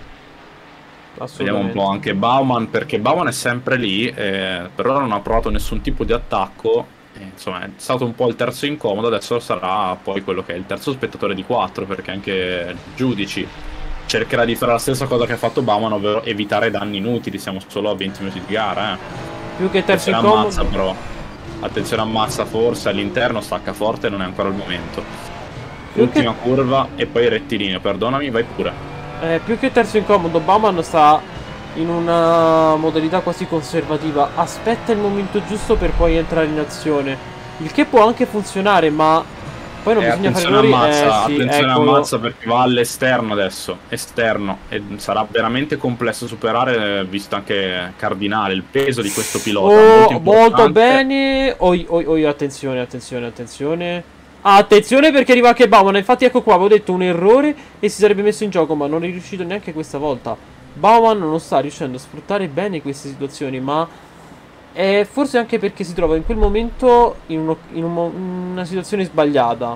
Vediamo un po' anche Bauman, perché Bauman è sempre lì, eh, per ora non ha provato nessun tipo di attacco, eh, insomma è stato un po' il terzo incomodo, adesso sarà poi quello che è il terzo spettatore di quattro, perché anche Giudici cercherà di fare la stessa cosa che ha fatto Bauman, ovvero evitare danni inutili, siamo solo a venti minuti di gara. Eh. Più che terzo Attenzione incomodo... ammazza però, attenzione ammazza forse, all'interno stacca forte, non è ancora il momento. Ultima che... curva e poi rettilineo, perdonami, vai pure. Eh, più che terzo incomodo, Bauman sta in una modalità quasi conservativa. Aspetta il momento giusto per poi entrare in azione. Il che può anche funzionare, ma poi non eh, bisogna fare attenzione errori. ammazza, eh, sì, attenzione eccolo. ammazza perché va all'esterno adesso, esterno, e sarà veramente complesso superare, visto anche Cardinale, il peso di questo pilota. Oh, molto, molto bene. Oi, oi, oi, attenzione, attenzione, attenzione. Attenzione perché arriva anche Bauman. Infatti ecco qua, avevo detto un errore e si sarebbe messo in gioco, ma non è riuscito neanche questa volta. Bauman non sta riuscendo a sfruttare bene queste situazioni, ma è forse anche perché si trova in quel momento in, uno, in un, una situazione sbagliata.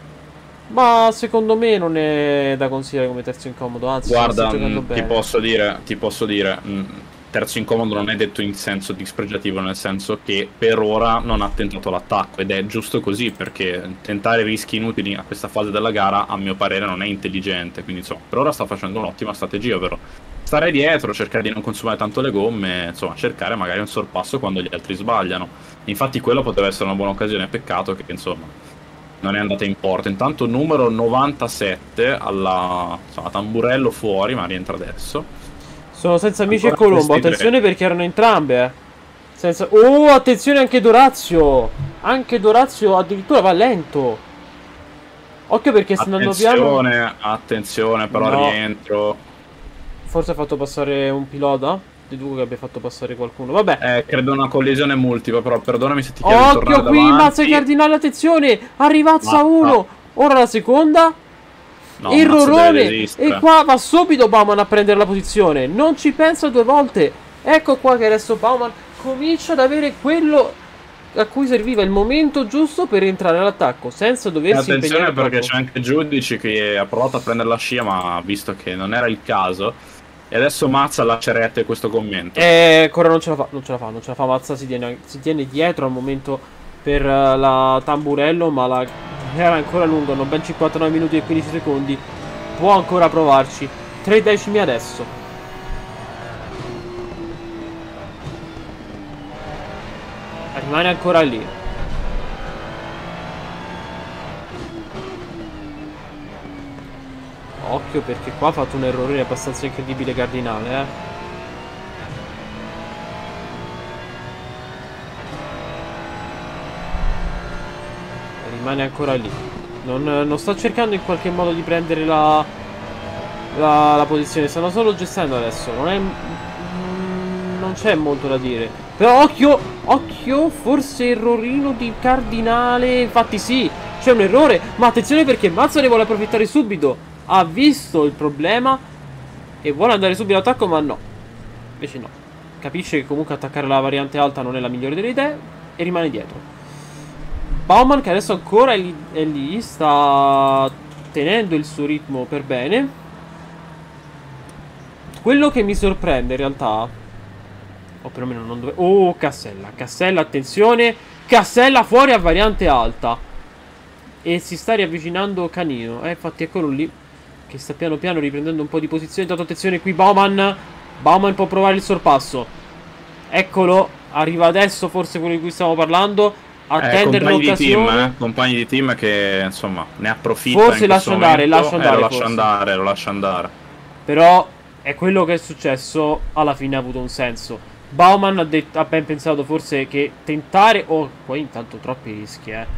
Ma secondo me non è da considerare come terzo incomodo, anzi guarda, sta giocando mh, bene. ti posso dire, ti posso dire, mh, terzo incomodo non è detto in senso dispregiativo, nel senso che per ora non ha tentato l'attacco ed è giusto così, perché tentare rischi inutili a questa fase della gara a mio parere non è intelligente, quindi insomma per ora sta facendo un'ottima strategia, ovvero stare dietro, cercare di non consumare tanto le gomme, insomma cercare magari un sorpasso quando gli altri sbagliano. Infatti quello potrebbe essere una buona occasione, peccato che insomma non è andata in porta. Intanto numero novantasette alla insomma, Tamburello fuori, ma rientra adesso. Sono senza amici Ancora e Colombo, questi tre. attenzione perché erano entrambe, eh. Senza... Oh, attenzione anche Dorazio. Anche Dorazio addirittura va lento. Occhio perché sta andando piano. Attenzione, attenzione però No. rientro. Forse ha fatto passare un pilota? Deduco che abbia fatto passare qualcuno. Vabbè. Eh, credo una collisione multipla, però perdonami se ti chiedo di tornare Occhio qui, davanti. Mazza Cardinale, attenzione. Arrivazza Ma- uno. Ora la seconda. No, Errorone. Mazza deve E qua va subito Bauman a prendere la posizione. Non ci pensa due volte. Ecco qua che adesso Bauman comincia ad avere quello a cui serviva, il momento giusto per entrare all'attacco senza doversi Attenzione impegnare perché troppo. c'è anche Giudici che ha provato a prendere la scia, ma ha visto che non era il caso. E adesso Mazza lascia rete questo commento. E ancora non ce la fa, non ce la fa, non ce la fa. Mazza si tiene, si tiene dietro al momento per uh, la Tamburello, ma la gara è ancora lunga, hanno ben cinquantanove minuti e quindici secondi. Può ancora provarci. Tre decimi adesso. Rimane ancora lì. Occhio perché qua ha fatto un errore abbastanza incredibile Cardinale, eh. Rimane ancora lì. Non, non sta cercando in qualche modo di prendere la, la, la posizione. Stanno solo gestendo adesso. Non è... Mm, non c'è molto da dire. Però occhio, occhio, forse errorino di Cardinale. Infatti sì, c'è un errore. Ma attenzione perché Mazza ne vuole approfittare subito. Ha visto il problema e vuole andare subito all'attacco, ma no. Invece no. Capisce che comunque attaccare la variante alta non è la migliore delle idee e rimane dietro. Bauman che adesso ancora è lì, è lì, sta tenendo il suo ritmo per bene. Quello che mi sorprende in realtà, o perlomeno non dove... Oh, Cassella, Cassella, attenzione. Cassella fuori a variante alta. E si sta riavvicinando Canino. Eh, infatti è quello lì che sta piano piano riprendendo un po' di posizione. Intanto attenzione qui Bauman. Bauman può provare il sorpasso. Eccolo, arriva adesso forse quello di cui stiamo parlando. Attendere eh, compagni l'occasione. di team, eh? compagni di team che insomma ne approfitta. Forse in lascia questo andare, momento. lascia andare, eh, lo forse. lascia andare, lo lascia andare. Però è quello che è successo, alla fine ha avuto un senso. Bauman ha, detto, ha ben pensato forse che tentare... Oh, qua intanto troppi rischi, eh.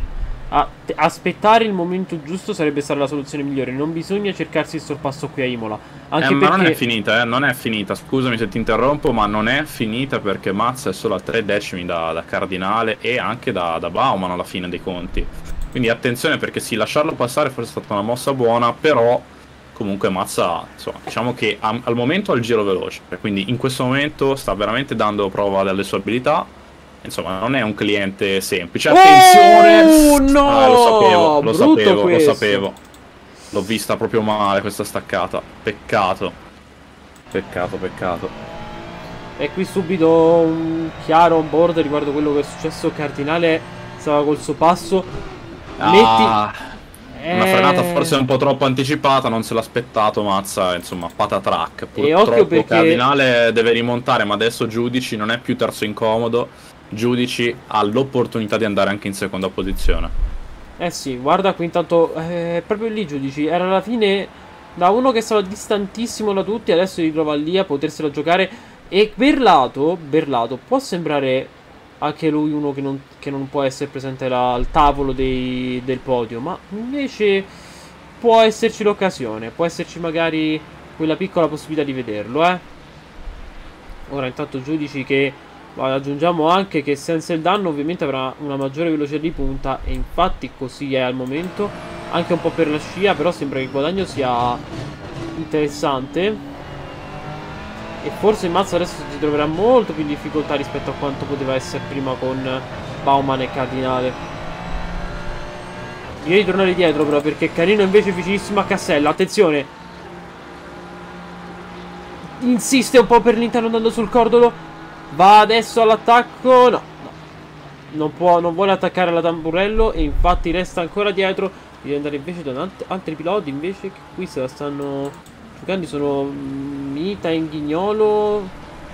A aspettare il momento giusto sarebbe stata la soluzione migliore. Non bisogna cercarsi il sorpasso qui a Imola. Anche eh, perché... ma non è finita, eh, non è finita. Scusami se ti interrompo, ma non è finita perché Mazza è solo a tre decimi da, da Cardinale e anche da, da Baumann alla fine dei conti. Quindi attenzione perché sì, lasciarlo passare forse è stata una mossa buona, però comunque Mazza, insomma, diciamo che a, al momento ha il giro veloce. Quindi in questo momento sta veramente dando prova delle sue abilità. Insomma, non è un cliente semplice. Attenzione! Oh no! Ah, lo sapevo, lo Brutto sapevo, questo. lo sapevo. L'ho vista proprio male questa staccata. Peccato. Peccato, peccato. E qui subito un chiaro on board riguardo quello che è successo. Cardinale stava col suo passo. Ah, Metti... una eh... frenata forse un po' troppo anticipata, non se l'ha aspettato Mazza, insomma, patatrack. E occhio Purtroppo perché... Cardinale deve rimontare, ma adesso Giudici non è più terzo incomodo. Giudici ha l'opportunità di andare anche in seconda posizione. Eh sì, guarda qui intanto, eh, proprio lì Giudici, era alla fine da uno che stava distantissimo da tutti, adesso si ritrova lì a potersela giocare. E Berlato, Berlato può sembrare anche lui uno che non, che non può essere presente là, al tavolo dei, del podio, ma invece può esserci l'occasione, può esserci magari quella piccola possibilità di vederlo, eh. Ora intanto Giudici che... aggiungiamo anche che senza il danno ovviamente avrà una maggiore velocità di punta. E infatti così è al momento. Anche un po' per la scia, però sembra che il guadagno sia interessante. E forse Mazza adesso si troverà molto più in difficoltà rispetto a quanto poteva essere prima con Baumann e Cardinale. Direi di tornare dietro però, perché Carino invece è vicinissimo a Cassella. Attenzione, insiste un po' per l'interno andando sul cordolo. Va adesso all'attacco. No, no. Non può, non vuole attaccare alla tamburello. E infatti resta ancora dietro. Deve andare invece da altri piloti invece che qui se la stanno giocando. Sono Mita e Ghignolo.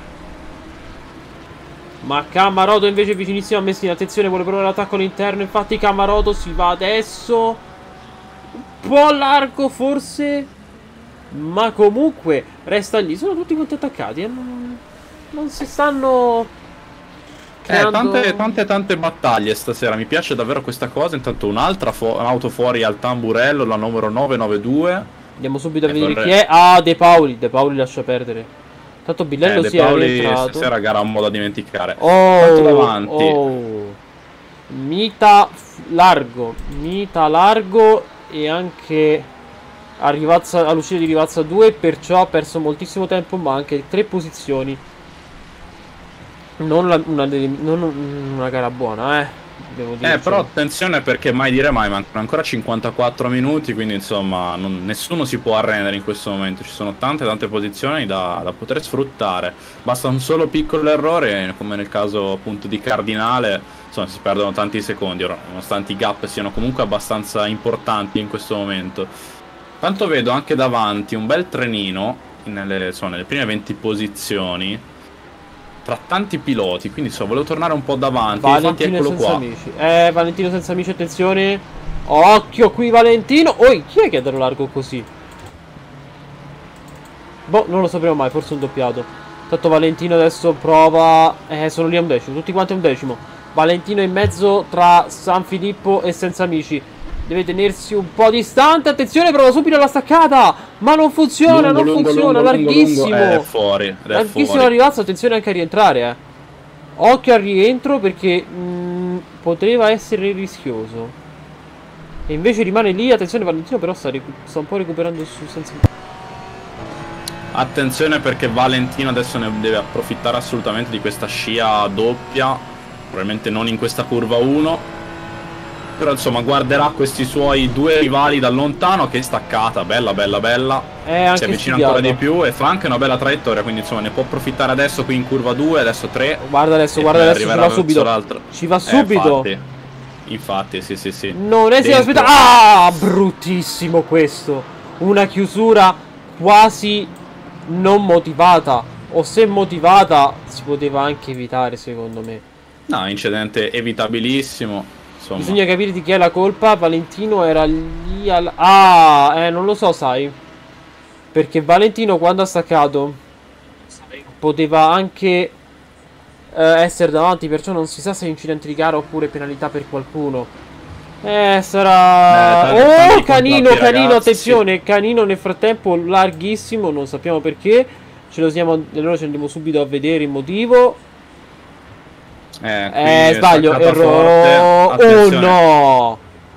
Ma Camaroto invece vicinissimo a Messina. Attenzione, vuole provare l'attacco all'interno. Infatti Camaroto si va adesso. Un po' largo forse, ma comunque resta lì. Sono tutti quanti attaccati e non... non si stanno creando... Eh, tante, tante, tante battaglie stasera. Mi piace davvero questa cosa. Intanto un'altra fu auto fuori al tamburello, la numero nove nove due. Andiamo subito a eh, vedere vorrei... chi è. Ah, De Paoli. De Paoli lascia perdere. Tanto Bilello eh, si De è Paoli rientrato. stasera gara un modo da dimenticare. Oh, Tanto davanti. Oh. Mita largo. Mita largo. E anche a Rivazza, all'uscita di Rivazza due. Perciò ha perso moltissimo tempo, ma anche tre posizioni. Non, la, una, non una gara buona, eh. Devo dire, Eh, però attenzione perché mai dire mai, mancano ancora cinquantaquattro minuti, quindi insomma non, nessuno si può arrendere in questo momento. Ci sono tante tante posizioni da, da poter sfruttare. Basta un solo piccolo errore, come nel caso appunto di Cardinale, insomma si perdono tanti secondi, nonostante i gap siano comunque abbastanza importanti in questo momento. Tanto vedo anche davanti un bel trenino nelle, insomma, nelle prime venti posizioni tra tanti piloti, quindi so, volevo tornare un po' davanti. Valentino infatti, senza qua. amici. Eh, Valentino senza amici, attenzione. Occhio qui Valentino. Oi, chi è che ha dato largo così? Boh, non lo sapremo mai, forse un doppiato. Tanto Valentino adesso prova. Eh, sono lì a un decimo, tutti quanti a un decimo. Valentino in mezzo tra San Filippo e senza amici. Deve tenersi un po' distante. Attenzione, prova subito la staccata. Ma non funziona, lungo, non lungo, funziona. lungo, larghissimo. lungo, lungo. È fuori. È larghissimo fuori. la rivazza. Attenzione anche a rientrare, eh. Occhio al rientro perché mh, poteva essere rischioso. E invece rimane lì. Attenzione, Valentino però sta, sta un po' recuperando su senza... Attenzione perché Valentino adesso ne deve approfittare assolutamente di questa scia doppia. Probabilmente non in questa curva uno. Però insomma guarderà questi suoi due rivali da lontano. Che staccata, bella bella bella. È anche si avvicina studiato. ancora di più e fa anche una bella traiettoria. Quindi insomma ne può approfittare adesso qui in curva due. Adesso tre. Guarda adesso, guarda adesso, ci va subito. Ci va subito. Eh, infatti, infatti sì sì sì. Non è si aspetta. Ah, bruttissimo questo. Una chiusura quasi non motivata. O se motivata si poteva anche evitare, secondo me. No, incidente evitabilissimo. Insomma. Bisogna capire di chi è la colpa. Valentino era lì al... Ah, eh, non lo so, sai. Perché Valentino quando ha staccato poteva anche eh, essere davanti. Perciò non si sa se è incidente di gara oppure penalità per qualcuno. Eh, sarà... Eh, tanti, oh, canino, tanti canino, ragazzi. attenzione, canino nel frattempo larghissimo, non sappiamo perché. Ce lo siamo... Allora ci andiamo subito a vedere il motivo. Eh, Eh, sbaglio, errore. Oh no!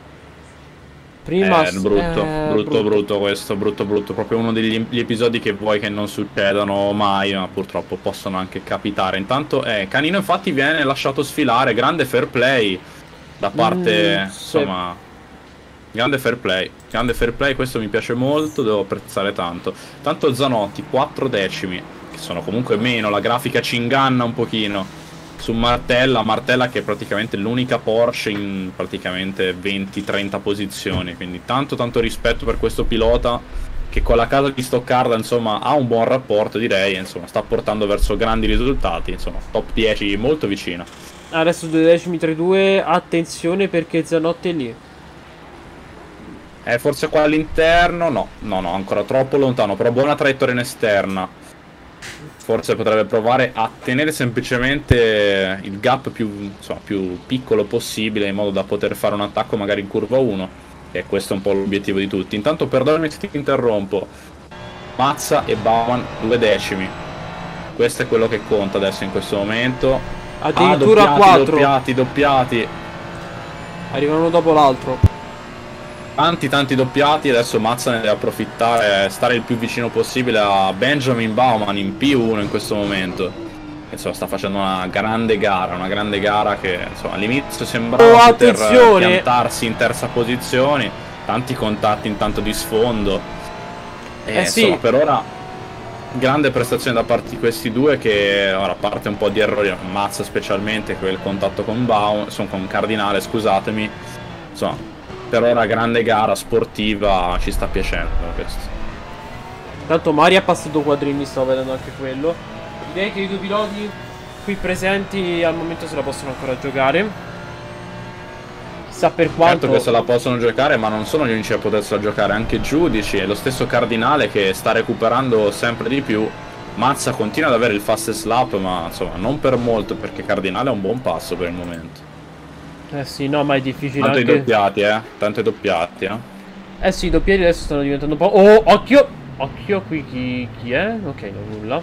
Prima... Eh, brutto, eh, brutto, brutto questo, brutto, brutto. Proprio uno degli gli episodi che vuoi che non succedano mai, ma purtroppo possono anche capitare. Intanto, eh, Canino infatti viene lasciato sfilare, grande fair play da parte, Mm, insomma, grande fair play, grande fair play, questo mi piace molto, devo apprezzare tanto. Tanto Zanotti, quattro decimi, che sono comunque meno, la grafica ci inganna un pochino. Su Martella, Martella che è praticamente l'unica Porsche in praticamente venti trenta posizioni, quindi tanto tanto rispetto per questo pilota che con la casa di Stoccarda insomma ha un buon rapporto, direi, insomma sta portando verso grandi risultati, insomma top dieci molto vicino. Adesso due decimi tra i due, attenzione perché Zanotti è lì. Eh, forse qua all'interno, no, no, no, ancora troppo lontano, però buona traiettoria in esterna. Forse potrebbe provare a tenere semplicemente il gap più, insomma, più piccolo possibile in modo da poter fare un attacco magari in curva uno. E questo è un po' l'obiettivo di tutti. Intanto perdonami se ti interrompo. Mazza e Bauman due decimi. Questo è quello che conta adesso in questo momento. Addirittura ah, doppiati, quattro. Doppiati, doppiati. Arrivano uno dopo l'altro. Tanti tanti doppiati, adesso Mazza ne deve approfittare, stare il più vicino possibile a Benjamin Bauman in P uno in questo momento. Insomma sta facendo una grande gara, una grande gara che insomma all'inizio sembrava oh, poter attenzione. piantarsi in terza posizione, tanti contatti intanto di sfondo. E, eh insomma, sì. per ora grande prestazione da parte di questi due che ora parte un po' di errori, Mazza specialmente quel contatto con Bauman, insomma con Cardinale, scusatemi. Insomma per ora grande gara sportiva, ci sta piacendo questo. Tanto Mari ha passato Quadrini, stavo vedendo anche quello. Direi che i due piloti qui presenti al momento se la possono ancora giocare. Chissà per quanto. Certo che se la possono giocare, ma non sono gli unici a potersela giocare, anche Giudici e lo stesso Cardinale che sta recuperando sempre di più. Mazza continua ad avere il fastest lap, ma insomma non per molto, perché Cardinale ha un buon passo per il momento. Eh sì, no, ma è difficile. Tanto anche... i doppiati, eh. Tanto i doppiati, eh. Eh sì, i doppiati adesso stanno diventando un po'. Oh, occhio! Occhio, qui chi, chi è? Ok, non nulla.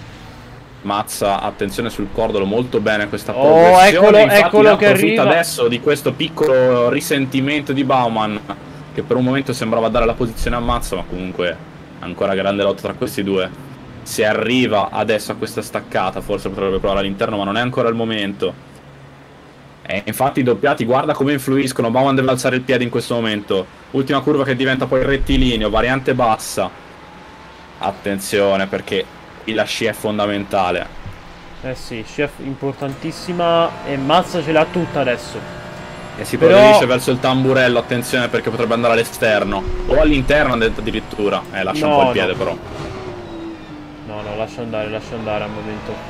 Mazza, attenzione sul cordolo, molto bene questa oh, progressione. Eccolo, infatti eccolo che arriva adesso di questo piccolo risentimento di Bauman, che per un momento sembrava dare la posizione a Mazza, ma comunque ancora grande lotta tra questi due. Se arriva adesso a questa staccata, forse potrebbe provare all'interno, ma non è ancora il momento. E infatti i doppiati, guarda come influiscono. Bauman deve alzare il piede in questo momento. Ultima curva che diventa poi rettilineo, variante bassa. Attenzione perché qui la scia è fondamentale. Eh sì, chef importantissima. E Mazza ce l'ha tutta adesso. E si Però... progredisce verso il tamburello, attenzione perché potrebbe andare all'esterno. O all'interno addirittura. Eh, lascia no, un po' il piede no. però. No, no, lascia andare, lascia andare al momento.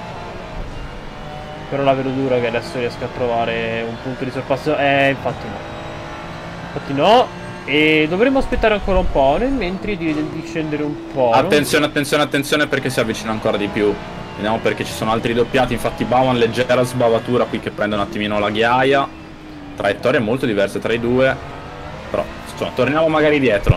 Però la vedo dura che adesso riesca a trovare un punto di sorpasso. Eh, infatti no. Infatti no. E dovremmo aspettare ancora un po', nel mentre di, di scendere un po'. Attenzione, attenzione, attenzione perché si avvicina ancora di più. Vediamo perché ci sono altri doppiati. Infatti Bauman leggera sbavatura qui che prende un attimino la ghiaia. Traiettorie molto diverse tra i due. Però, insomma, torniamo magari dietro.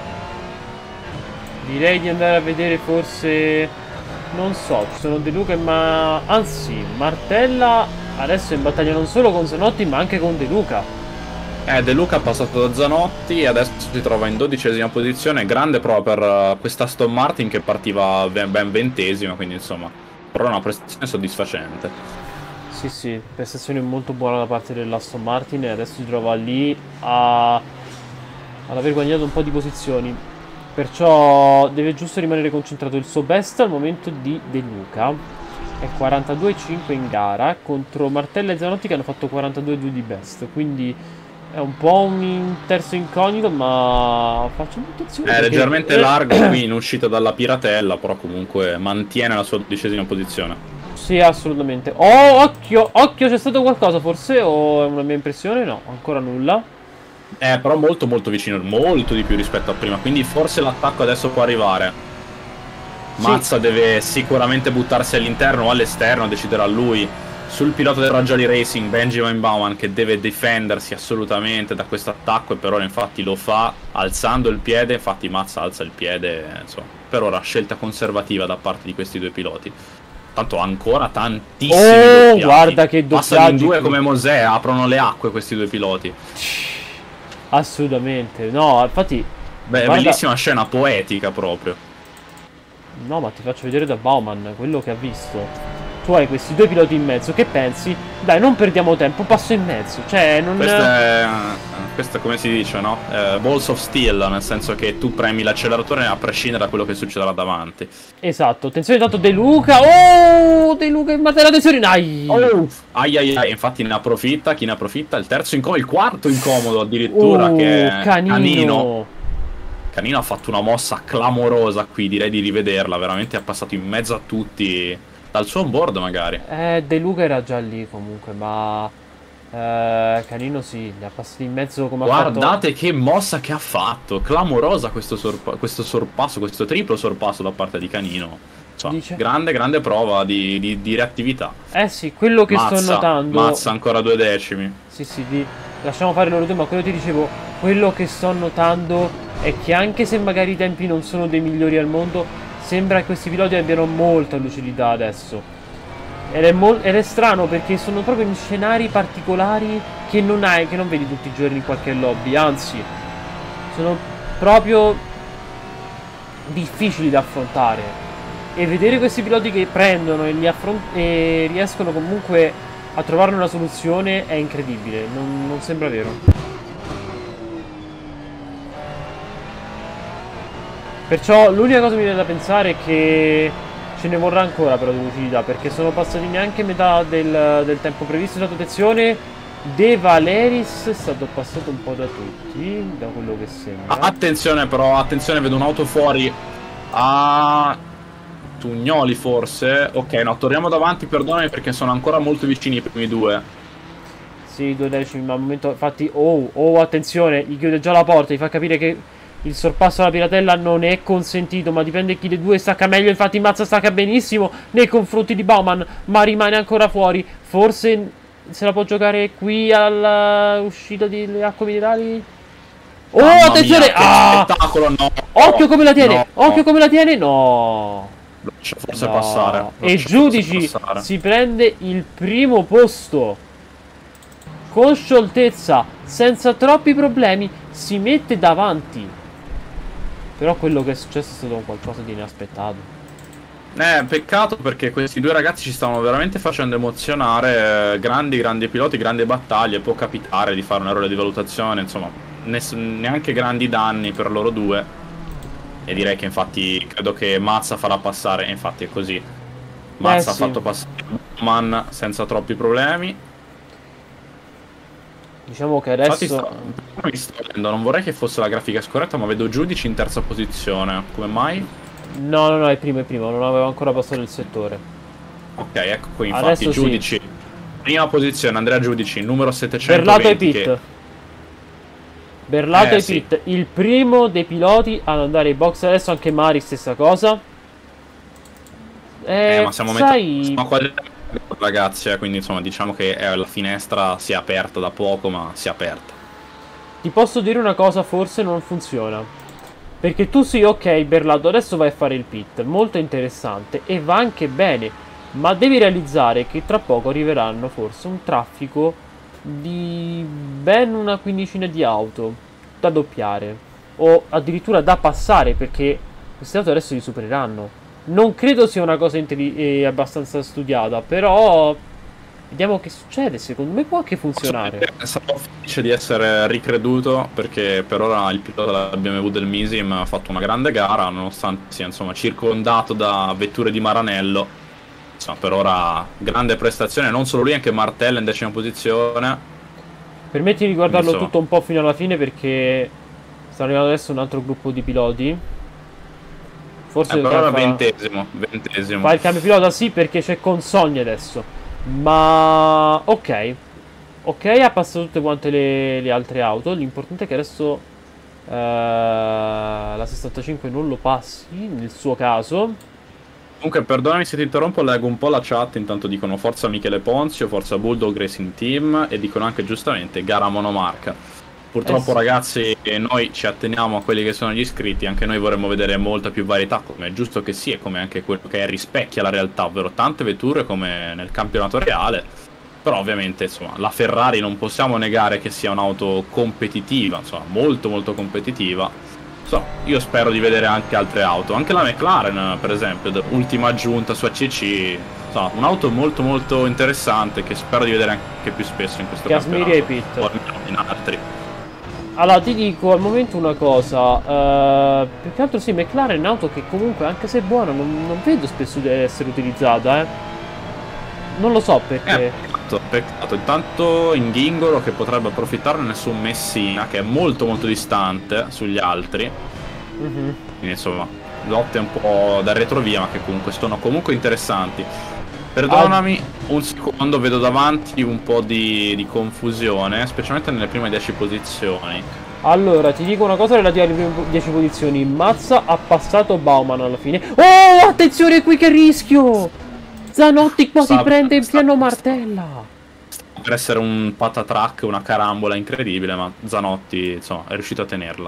Direi di andare a vedere forse... Non so, ci sono De Luca ma... Anzi, Martella adesso è in battaglia non solo con Zanotti ma anche con De Luca. Eh, De Luca ha passato da Zanotti e adesso si trova in dodicesima posizione. Grande prova per uh, questa Aston Martin che partiva ben, ben ventesima, quindi insomma, però una prestazione soddisfacente. Sì, sì, prestazione molto buona da parte dell'Aston Martin e adesso si trova lì a... ad aver guadagnato un po' di posizioni. Perciò deve giusto rimanere concentrato. Il suo best al momento di De Luca è quarantadue e cinque in gara contro Martella e Zanotti che hanno fatto quarantadue e due di best. Quindi è un po' un terzo incognito, ma facciamo attenzione. È perché... leggermente largo qui in uscita dalla Piratella, però comunque mantiene la sua dodicesima posizione. Sì, assolutamente. Oh, occhio, occhio, c'è stato qualcosa forse? O è una mia impressione? No, ancora nulla. Eh, però molto molto vicino, molto di più rispetto a prima, quindi forse l'attacco adesso può arrivare. Mazza sì. Deve sicuramente buttarsi all'interno o all'esterno, deciderà lui sul pilota del Raggiali Racing, Benjamin Bauman, che deve difendersi assolutamente da questo attacco, e per ora infatti lo fa alzando il piede. Infatti Mazza alza il piede, insomma, per ora scelta conservativa da parte di questi due piloti. Tanto ancora tantissimi Oh, doppiati. guarda che Passano in doppiaggi due qui. come Mosè, aprono le acque questi due piloti. Assolutamente. No, infatti... Beh, guarda... bellissima scena poetica proprio. No, ma ti faccio vedere da Bauman quello che ha visto. Tu hai questi due piloti in mezzo, che pensi? Dai, non perdiamo tempo, passo in mezzo. Cioè, non... Questo è, questo è come si dice, no? Eh, balls of steel, nel senso che tu premi l'acceleratore a prescindere da quello che succederà davanti. Esatto, attenzione tanto De Luca. Oh, De Luca in materia attenzione. Ai. Oh, ai ai ai, infatti ne approfitta, chi ne approfitta? Il terzo incomodo, il quarto incomodo addirittura, Oh, che è Canino. Canino. Canino ha fatto una mossa clamorosa qui, direi di rivederla, veramente è passato in mezzo a tutti, dal suo onboard magari. Eh, De Luca era già lì comunque, ma... Eh, Canino sì, gli ha passato in mezzo come ha fatto... Guardate che mossa che ha fatto, clamorosa questo, sorpa questo sorpasso, questo triplo sorpasso da parte di Canino. Insomma, Dice? grande, grande prova di, di, di reattività. Eh sì, quello che Mazza, sto notando... Mazza ancora due decimi. Sì, sì, di... lasciamo fare loro due, ma quello ti dicevo, quello che sto notando è che anche se magari i tempi non sono dei migliori al mondo, sembra che questi piloti abbiano molta lucidità adesso. Ed è, ed è strano perché sono proprio in scenari particolari che non hai, che non vedi tutti i giorni in qualche lobby, anzi, sono proprio difficili da affrontare. E vedere questi piloti che prendono e, li e riescono comunque a trovare una soluzione è incredibile, non, non sembra vero. Perciò l'unica cosa che mi viene da pensare è che ce ne vorrà ancora però di lucidità, perché sono passati neanche metà del, del tempo previsto. Esatto, attenzione, De Valeris è stato passato un po' da tutti, da quello che sembra. Attenzione però, attenzione, vedo un'auto fuori. Ah, Tugnoli forse. Ok, no, torniamo davanti, perdonami perché sono ancora molto vicini i primi due. Sì, due decimi, ma al momento, infatti, oh, oh, attenzione, gli chiude già la porta, gli fa capire che il sorpasso alla piratella non è consentito, ma dipende chi dei due stacca meglio. Infatti Mazza stacca benissimo nei confronti di Bauman, ma rimane ancora fuori. Forse se la può giocare qui all'uscita delle acque minerali. Oh, Mamma attenzione! Mia, che ah! spettacolo, no! Occhio come la tiene! No, Occhio no. come la tiene! No! Lascia forse No. passare. E Lascia Giudici forse passare. si prende il primo posto con scioltezza, senza troppi problemi, si mette davanti. Però quello che è successo è stato qualcosa di inaspettato. Eh, peccato perché questi due ragazzi ci stavano veramente facendo emozionare. eh, Grandi, grandi piloti, grandi battaglie. Può capitare di fare un errore di valutazione, insomma, neanche grandi danni per loro due. E direi che infatti credo che Mazza farà passare. E infatti è così. Mazza Eh, ha sì. fatto passare Man senza troppi problemi. Diciamo che Infatti adesso... sto, mi sto vedendo, non vorrei che fosse la grafica scorretta, ma vedo Giudici in terza posizione. Come mai? No, no, no, è primo, è primo, non aveva ancora passato il settore. Ok, ecco qui infatti Adesso sì. Giudici. Prima posizione Andrea Giudici, numero settecentoventi. Berlato e Pit. Che... Berlato Eh, e sì. Pit, il primo dei piloti ad andare ai box. Adesso anche Mari stessa cosa. Eh, Eh, ma siamo sai... metà... Siamo quasi ragazzi, eh, quindi insomma diciamo che eh, la finestra si è aperta da poco, ma si è aperta. Ti posso dire una cosa, forse non funziona. Perché tu sì, ok, Berlato, adesso vai a fare il pit. Molto interessante. E va anche bene. Ma devi realizzare che tra poco arriveranno forse un traffico di ben una quindicina di auto da doppiare. O addirittura da passare, perché queste auto adesso li supereranno. Non credo sia una cosa eh, abbastanza studiata, però vediamo che succede. Secondo me può anche funzionare. Sarò felice di essere ricreduto perché per ora il pilota della B M W del Misim ha fatto una grande gara, nonostante sia insomma circondato da vetture di Maranello. Insomma, per ora grande prestazione, non solo lui, anche Martella in decima posizione. Permetti di guardarlo Insomma. tutto un po' fino alla fine, perché sta arrivando adesso un altro gruppo di piloti. Forse Eh, per ora fa... ventesimo, ventesimo. fa il cambio pilota, sì, perché c'è Consogni adesso. Ma ok. Ok, ha passato tutte quante le, le altre auto. L'importante è che adesso eh, la sessantacinque non lo passi, nel suo caso. Comunque, perdonami se ti interrompo, leggo un po' la chat. Intanto dicono forza Michele Ponzio, forza Bulldog Racing Team e dicono anche giustamente gara monomarca. Purtroppo, Eh sì. ragazzi, noi ci atteniamo a quelli che sono gli iscritti. Anche noi vorremmo vedere molta più varietà, come è giusto che sia, e come anche quello che rispecchia la realtà, ovvero tante vetture come nel campionato reale. Però ovviamente, insomma, la Ferrari non possiamo negare che sia un'auto competitiva, insomma, molto molto competitiva. So, io spero di vedere anche altre auto, anche la McLaren per esempio, ultima aggiunta su A C C, so, un'auto molto molto interessante che spero di vedere anche più spesso in questo Gasmiri campionato, ai pit. o almeno in altri. Allora ti dico al momento una cosa, uh, più che altro sì, McLaren è un'auto che comunque anche se è buona non, non vedo spesso essere utilizzata, eh. Non lo so perché. Eh, peccato, peccato. Intanto in Ghingolo che potrebbe approfittarne su Messina che è molto molto distante sugli altri. Mm-hmm. Quindi insomma lotte un po' da retrovia ma che comunque sono comunque interessanti. Perdonami un secondo, vedo davanti un po' di, di confusione, specialmente nelle prime dieci posizioni. Allora, ti dico una cosa relativa alle prime dieci posizioni. Mazza ha passato Bauman alla fine. Oh, attenzione qui che rischio! Zanotti qua si prende in piano Martella. Per essere un patatrack, una carambola incredibile, ma Zanotti insomma è riuscito a tenerla.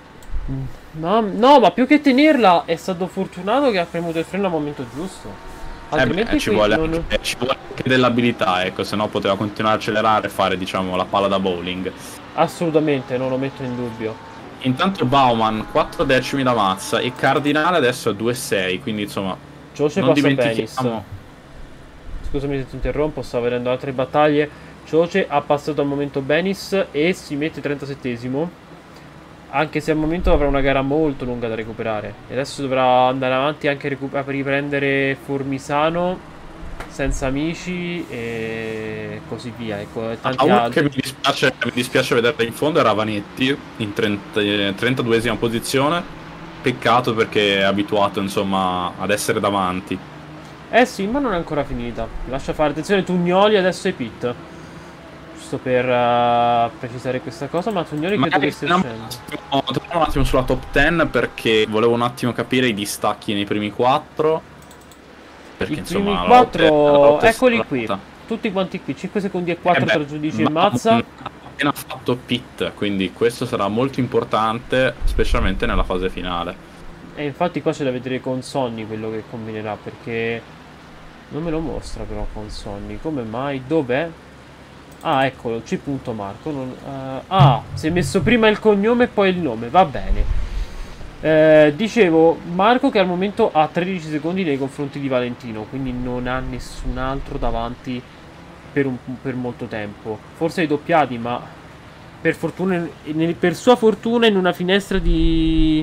No, no, ma più che tenerla è stato fortunato che ha premuto il freno al momento giusto. Altrimenti eh beh, ci, vuole non... anche, ci vuole anche dell'abilità, ecco, se no poteva continuare a accelerare e fare, diciamo, la palla da bowling. Assolutamente, non lo metto in dubbio. Intanto Bauman quattro decimi da Mazza e Cardinale adesso è due sei, quindi insomma Cioce non passa dimentichiamo. Benis. Scusami se ti interrompo, sto vedendo altre battaglie. Cioce ha passato al momento Benis e si mette trentasettesimo. Anche se al momento avrà una gara molto lunga da recuperare. E adesso dovrà andare avanti anche a riprendere Formisano, senza amici e così via. Ecco, e tanti ah, altri. Che mi dispiace, mi dispiace vedere in fondo era Vanetti in trentaduesima posizione. Peccato perché è abituato insomma ad essere davanti. Eh sì, ma non è ancora finita. Lascia fare. Attenzione, Tugnoli adesso è pit. Giusto per uh, precisare questa cosa, ma Tugnoli credo che stia uscendo. Torniamo un attimo sulla top dieci perché volevo un attimo capire i distacchi nei primi quattro. Perché I insomma primi la quattro, lotta è eccoli strata. qui. Tutti quanti qui, cinque secondi e quattro eh beh, tra giudici ma e Mazza. Ha appena fatto pit, quindi questo sarà molto importante, specialmente nella fase finale. E infatti qua c'è da vedere con Sonny quello che combinerà, perché non me lo mostra però con Sonny. Come mai? Dov'è? Ah, eccolo, C. Marco. Non, uh, ah, si è messo prima il cognome e poi il nome, va bene. Eh, dicevo, Marco che al momento ha tredici secondi nei confronti di Valentino, quindi non ha nessun altro davanti per, un, per molto tempo. Forse ai doppiati, ma per fortuna, per sua fortuna in una finestra di,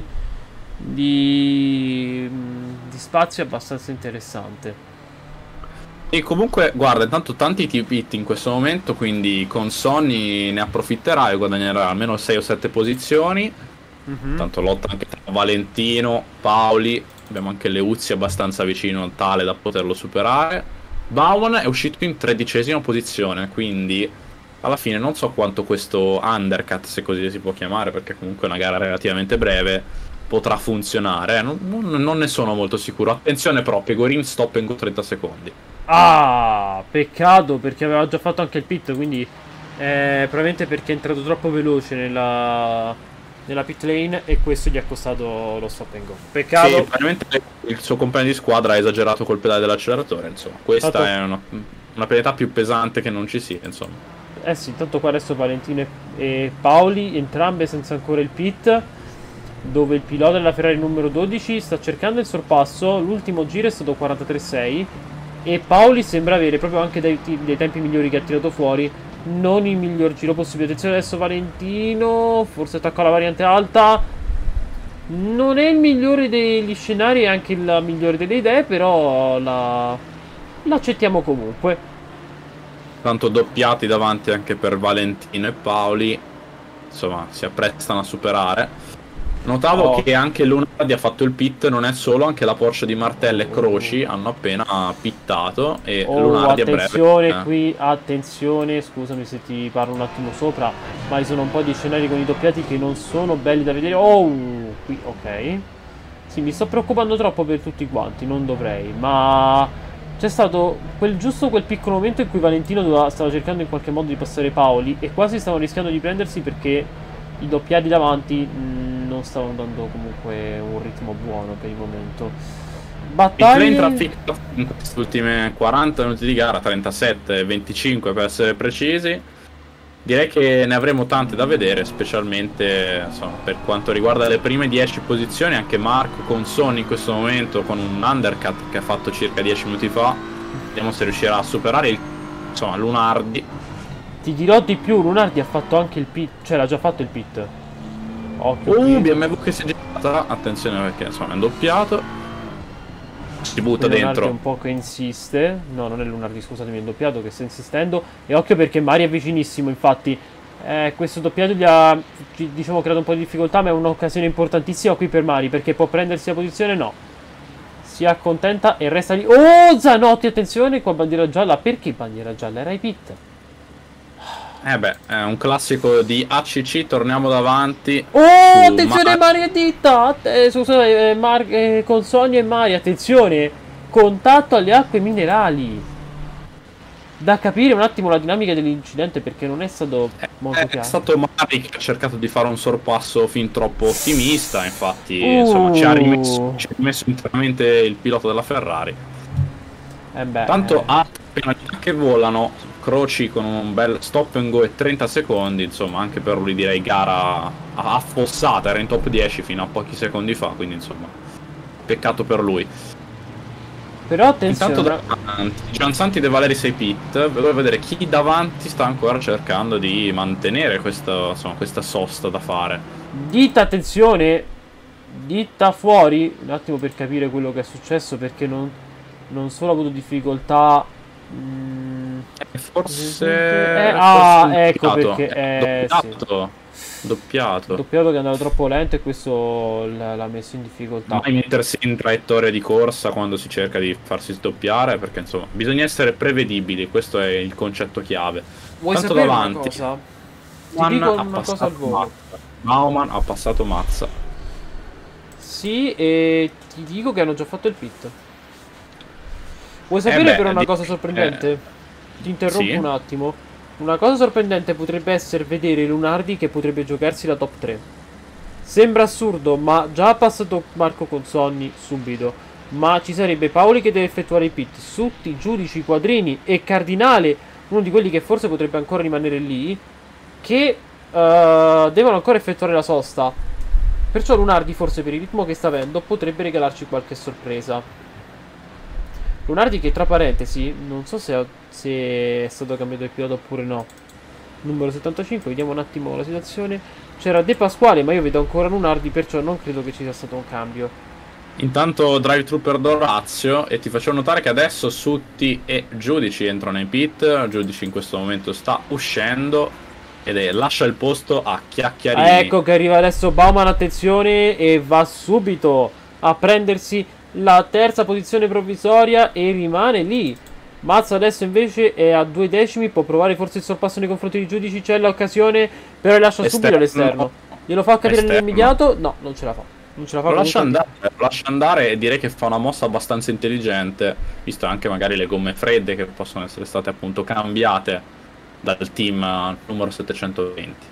di, di spazio abbastanza interessante. E comunque, guarda, intanto tanti hit in questo momento, quindi con Sonny ne approfitterà e guadagnerà almeno sei o sette posizioni. Mm-hmm. Tanto lotta anche tra Valentino, Paoli, abbiamo anche Leuzzi abbastanza vicino tale da poterlo superare. Bauman è uscito in tredicesima posizione, quindi alla fine non so quanto questo undercut, se così si può chiamare, perché comunque è una gara relativamente breve, potrà funzionare. Non, non, non ne sono molto sicuro. Attenzione però, Pegorin stop in trenta secondi. Ah, peccato perché aveva già fatto anche il pit, quindi eh, probabilmente perché è entrato troppo veloce nella, nella pit lane e questo gli ha costato lo stop and go. Peccato. Sì, probabilmente il suo compagno di squadra ha esagerato col pedale dell'acceleratore, insomma. Questa Tanto... è una, una penalità più pesante che non ci sia, insomma. Eh sì, intanto qua adesso Valentino e Paoli, entrambe senza ancora il pit, dove il pilota della Ferrari numero dodici sta cercando il sorpasso. L'ultimo giro è stato quarantatré sei e Paoli sembra avere proprio anche dei, dei tempi migliori che ha tirato fuori, non il miglior giro possibile. Attenzione adesso Valentino, forse attacca la variante alta, non è il migliore degli scenari, è anche il migliore delle idee, però la l'accettiamo comunque. Tanto doppiati davanti anche per Valentino e Paoli, insomma si apprestano a superare. Notavo oh. che anche Lunardi ha fatto il pit, non è solo, anche la Porsche di Martella e Croci oh. hanno appena pittato e oh, Lunardi attenzione a breve. qui, attenzione, scusami se ti parlo un attimo sopra, ma ci sono un po' di scenari con i doppiati che non sono belli da vedere. Oh, qui, ok. Sì, mi sto preoccupando troppo per tutti quanti, non dovrei, ma c'è stato quel giusto quel piccolo momento in cui Valentino doveva, stava cercando in qualche modo di passare Paoli e quasi stavano rischiando di prendersi perché i doppiati davanti mh, non stavano dando comunque un ritmo buono per il momento. Battaglie... Il train traffic in questi ultimi quaranta minuti di gara, trentasette venticinque per essere precisi. Direi che ne avremo tante da vedere, specialmente insomma, per quanto riguarda le prime dieci posizioni. Anche Marco Consonni in questo momento con un undercut che ha fatto circa dieci minuti fa. Vediamo se riuscirà a superare il, insomma, Lunardi. Ti dirò di più, Lunardi ha fatto anche il pit, cioè l'ha già fatto il pit. Occhio. Uh, B M W che si è girata, attenzione perché insomma è un doppiato. Si butta Lunardi dentro. un po' che insiste. No, non è Lunardi, scusatemi, è il doppiato che sta insistendo. E occhio perché Mari è vicinissimo, infatti eh, questo doppiato gli ha, diciamo, creato un po' di difficoltà, ma è un'occasione importantissima qui per Mari, perché può prendersi la posizione. No, si accontenta e resta lì. Oh, Zanotti, attenzione, qua bandiera gialla. Perché bandiera gialla? Era i pit. Eh beh, è un classico di A C C, torniamo davanti. Oh, attenzione, Mari e Ditta. Eh, scusate, eh, Mar eh, Consonni e Mari, attenzione. Contatto alle acque minerali. Da capire un attimo la dinamica dell'incidente, perché non è stato molto è, chiaro. È stato Mari che ha cercato di fare un sorpasso fin troppo ottimista, infatti uh. insomma ci ha, rimesso, ci ha rimesso interamente il pilota della Ferrari. Eh beh, Tanto eh. altre penalità che volano, Croci con un bel stop and go e trenta secondi, insomma anche per lui direi gara affossata, era in top dieci fino a pochi secondi fa, quindi insomma peccato per lui. Però attenzione, intanto davanti Giansanti De Valeris ai pit, volevo vedere chi davanti sta ancora cercando di mantenere questa, insomma, questa sosta da fare. Ditta, attenzione, Ditta fuori, un attimo per capire quello che è successo, perché non, non solo ha avuto difficoltà. Mh, Forse eh, forse ah, ecco doppiato. perché eh, doppiato, sì. doppiato doppiato che è andato troppo lento e questo l'ha messo in difficoltà. Mai mettersi in traiettoria di corsa quando si cerca di farsi sdoppiare, perché insomma bisogna essere prevedibili, questo è il concetto chiave. Vuoi Tanto sapere davanti, una cosa? Ti Man dico ha una cosa al volo. Mazza. Bauman ha passato Mazza. Sì, e ti dico che hanno già fatto il pit. Vuoi sapere eh beh, però una di... cosa sorprendente? Eh... Ti interrompo sì? un attimo. Una cosa sorprendente potrebbe essere vedere Lunardi che potrebbe giocarsi la top tre. Sembra assurdo, ma già ha passato Marco Consonni subito. Ma ci sarebbe Paoli che deve effettuare i pit, Sutti, Giudici, Quadrini e Cardinale, uno di quelli che forse potrebbe ancora rimanere lì, che uh, devono ancora effettuare la sosta. Perciò Lunardi, forse per il ritmo che sta avendo, potrebbe regalarci qualche sorpresa. Lunardi che, tra parentesi, non so se, se è stato cambiato il pilota oppure no. Numero settantacinque, vediamo un attimo la situazione. C'era De Pasquale, ma io vedo ancora Lunardi, perciò non credo che ci sia stato un cambio. Intanto Drive Trooper Dorazio, e ti faccio notare che adesso Sutti e Giudici entrano in pit. Giudici in questo momento sta uscendo ed è, lascia il posto a Chiacchiarini. Ah, ecco che arriva adesso Bauman, attenzione, e va subito a prendersi la terza posizione provvisoria e rimane lì. Mazza adesso invece è a due decimi, può provare forse il sorpasso nei confronti di Giudici, c'è l'occasione, però lascia Esterno. subito all'esterno. Glielo fa cadere Esterno. nell'immediato? No, non ce la fa. Non ce la fa. Lo lascia andare, lo lascia andare e direi che fa una mossa abbastanza intelligente, visto anche magari le gomme fredde che possono essere state appunto cambiate dal team numero settecentoventi.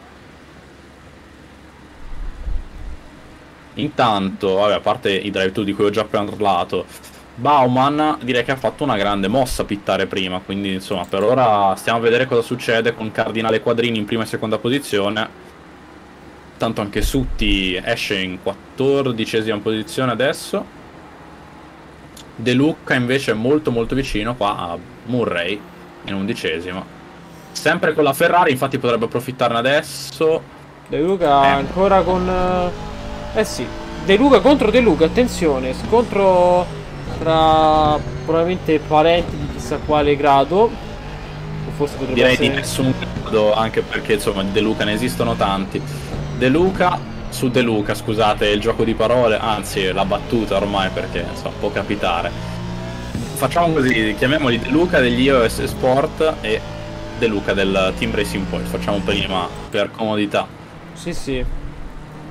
Intanto, vabbè, a parte i drive two di cui ho già parlato, Bauman direi che ha fatto una grande mossa a pittare prima, quindi insomma per ora stiamo a vedere cosa succede con Cardinale Quadrini in prima e seconda posizione. Tanto anche Sutti esce in quattordicesima posizione adesso. De Luca invece è molto molto vicino qua a Murray in undicesima. Sempre con la Ferrari, infatti potrebbe approfittarne adesso. De Luca eh. ancora con... Eh sì, De Luca contro De Luca, attenzione, scontro tra probabilmente parenti di chissà quale grado. O forse potrebbe Direi essere... di nessun grado, anche perché insomma di De Luca ne esistono tanti. De Luca su De Luca, scusate il gioco di parole, anzi la battuta ormai, perché insomma può capitare. Facciamo così, chiamiamoli De Luca degli I O S Sport e De Luca del Team Racing Point, facciamo prima per comodità. Sì, sì.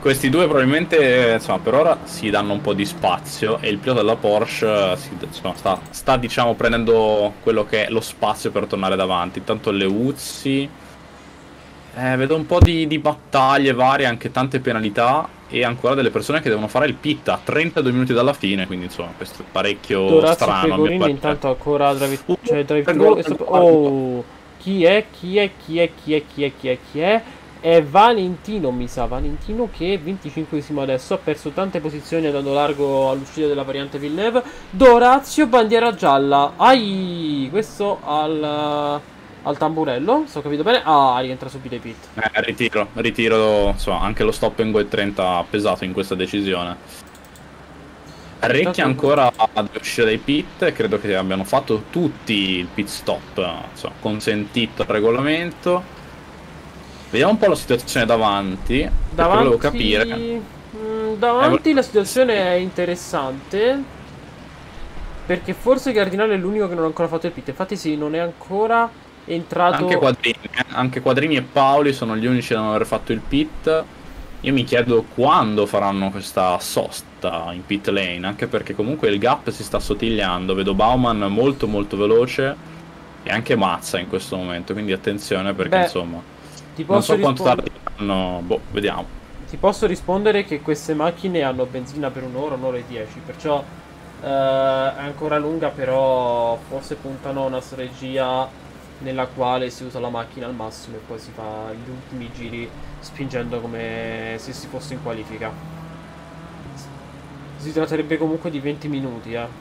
questi due probabilmente, insomma, per ora si danno un po' di spazio e il pilota della Porsche si, insomma, sta, sta, diciamo, prendendo quello che è lo spazio per tornare davanti. Intanto le Uzzi, eh, vedo un po' di, di battaglie varie, anche tante penalità e ancora delle persone che devono fare il pit a trentadue minuti dalla fine, quindi insomma questo è parecchio Dorazio strano. Pecorini intanto ancora drive, Uh, cioè drive per thru gol- e sopra- oh, chi è, chi è, chi è, chi è, chi è, chi è, chi è? È Valentino, mi sa, Valentino che è venticinquesimo adesso, ha perso tante posizioni dando largo all'uscita della variante Villeneuve. Dorazio, bandiera gialla. Ai, questo al, al tamburello, se ho capito bene. Ah, rientra subito ai pit. Eh, ritiro, ritiro, insomma, anche lo stop in go e trenta ha pesato in questa decisione. Parecchi ancora ad uscire dai pit e credo che abbiano fatto tutti il pit stop, insomma, consentito il regolamento. Vediamo un po' la situazione davanti. Davanti, volevo capire. Mh, davanti eh, la situazione è interessante. Perché forse Cardinale è l'unico che non ha ancora fatto il pit. Infatti sì, non è ancora entrato. Anche Quadrini, eh? Anche Quadrini e Paoli sono gli unici a non aver fatto il pit. Io mi chiedo quando faranno questa sosta in pit lane. Anche perché comunque il gap si sta assottigliando. Vedo Bauman molto molto veloce. E anche Mazza in questo momento. Quindi attenzione perché Beh. insomma... Ti posso non so quanto tardi hanno, boh, vediamo. Ti posso rispondere che queste macchine hanno benzina per un'ora, un'ora e dieci, perciò eh, è ancora lunga, però forse puntano a una strategia nella quale si usa la macchina al massimo e poi si fa gli ultimi giri spingendo come se si fosse in qualifica. Si tratterebbe comunque di venti minuti, eh.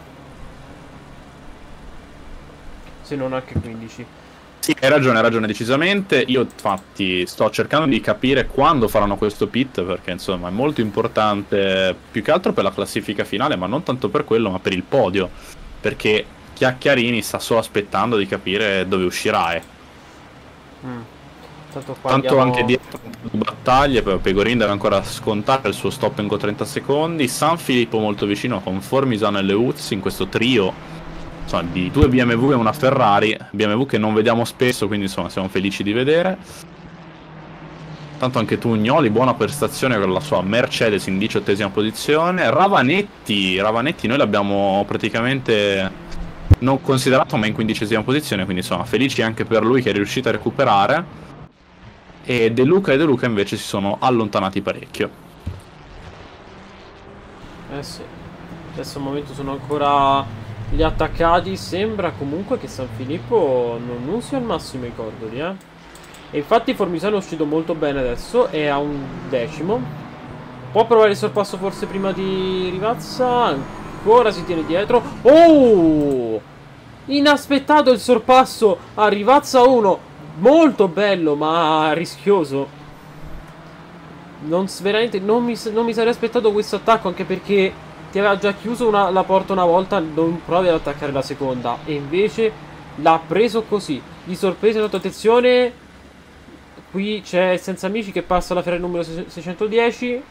Se non anche quindici. Sì, hai ragione, hai ragione decisamente. Io infatti sto cercando di capire quando faranno questo pit, perché insomma è molto importante, più che altro per la classifica finale, ma non tanto per quello, ma per il podio, perché Chiacchiarini sta solo aspettando di capire dove uscirà. Eh. Mm. Tanto, qua tanto andiamo... anche dietro battaglie, Pegorin deve ancora scontare il suo stop in go trenta secondi. San Filippo molto vicino con Formisano e Leuzzi in questo trio. Insomma, di due B M W e una Ferrari, B M W che non vediamo spesso, quindi insomma siamo felici di vedere. Tanto anche Tugnoli, buona prestazione con la sua Mercedes in diciottesima posizione. Ravanetti, Ravanetti noi l'abbiamo praticamente non considerato ma in quindicesima posizione, quindi insomma felici anche per lui che è riuscito a recuperare. E De Luca e De Luca invece si sono allontanati parecchio. Eh sì, adesso al momento sono ancora... gli attaccati. Sembra comunque che San Filippo non, non sia al massimo i cordoli, eh. E infatti Formisano è uscito molto bene adesso. È a un decimo. Può provare il sorpasso forse prima di Rivazza. Ancora si tiene dietro. Oh! Inaspettato il sorpasso a Rivazza uno. Molto bello ma rischioso. Non, veramente, non, mi, non mi sarei aspettato questo attacco, anche perché ti aveva già chiuso una, la porta una volta, non provi ad attaccare la seconda. E invece l'ha preso così, di sorpresa, sotto attenzione. Qui c'è Senza Amici che passa la Ferrari numero seicentodieci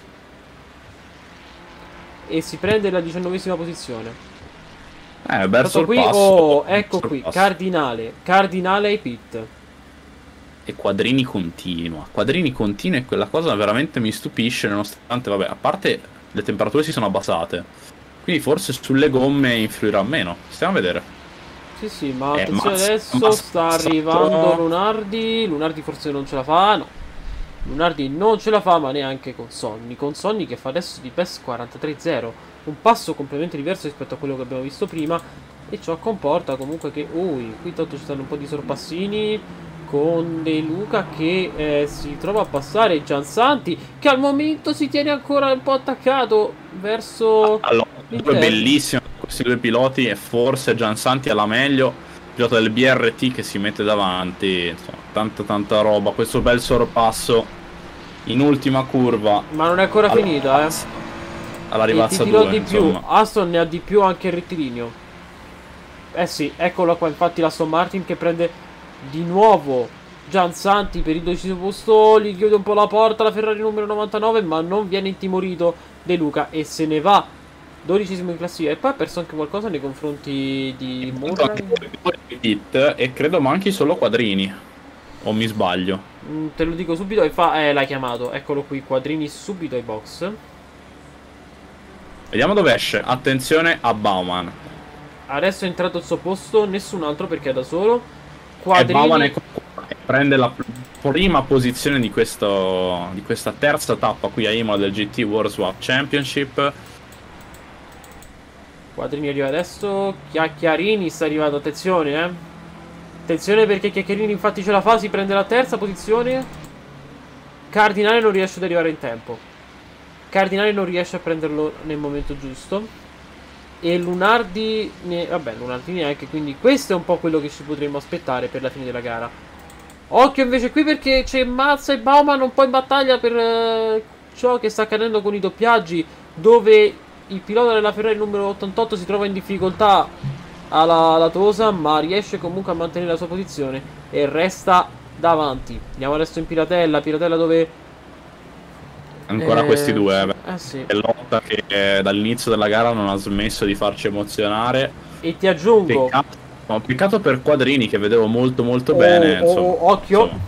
e si prende la diciannovesima posizione. Eh, verso il qui, passo. oh, ecco verso qui, Cardinale, Cardinale ai pit. E Quadrini continua, Quadrini continua e quella cosa veramente mi stupisce, nonostante, vabbè, a parte... le temperature si sono abbassate, quindi forse sulle gomme influirà meno. Stiamo a vedere. Sì sì, ma eh, attenzione, mazza, adesso mazza, sta mazza, arrivando Lunardi. Lunardi forse non ce la fa. No, Lunardi non ce la fa, ma neanche con Sonny. Con Sonny che fa adesso di P E S quarantatré zero, un passo completamente diverso rispetto a quello che abbiamo visto prima. E ciò comporta comunque che ui, qui tanto ci stanno un po' di sorpassini con De Luca che eh, si trova a passare Giansanti, che al momento si tiene ancora un po' attaccato verso... Allora, due bellissimi questi due piloti e forse Giansanti alla meglio, pilota del B R T che si mette davanti, insomma, tanta tanta roba, questo bel sorpasso in ultima curva. Ma non è ancora alla, finita, eh. Alla Rivazza due, di insomma. più, Aston ne ha di più anche il rettilineo. Eh sì, eccolo qua, infatti l'Aston Martin che prende di nuovo Giansanti per il dodicesimo posto, gli chiude un po' la porta la Ferrari numero novantanove, ma non viene intimorito De Luca e se ne va dodicesimo in classifica. E poi ha perso anche qualcosa nei confronti di Murray e credo manchi solo Quadrini. O mi sbaglio? Mm, te lo dico subito e fa... Eh, l'hai chiamato. Eccolo qui, Quadrini subito ai box. Vediamo dove esce. Attenzione a Bauman. Adesso è entrato al suo posto, nessun altro perché è da solo. Quadrini... E Bauman è... prende la prima posizione di, questo... di questa terza tappa qui a Imola del G T World Swap Championship. Quadrini arriva adesso. Chiacchiarini sta arrivando, attenzione eh. Attenzione perché Chiacchiarini infatti ce la fa, si prende la terza posizione. Cardinale non riesce ad arrivare in tempo. Cardinale non riesce a prenderlo nel momento giusto. E Lunardi ne... Vabbè, Lunardi neanche, quindi questo è un po' quello che ci potremmo aspettare per la fine della gara. Occhio invece qui perché c'è Mazza e Bauman un po' in battaglia per eh, ciò che sta accadendo con i doppiaggi, dove il pilota della Ferrari numero ottantotto si trova in difficoltà alla Latosa, ma riesce comunque a mantenere la sua posizione e resta davanti. Andiamo adesso in Piratella, Piratella dove... Ancora eh, questi due, eh, eh sì. È lotta che eh, dall'inizio della gara non ha smesso di farci emozionare. E ti aggiungo... Peccato, no, peccato per Quadrini che vedevo molto molto oh, bene. Oh, insomma, oh, occhio. insomma.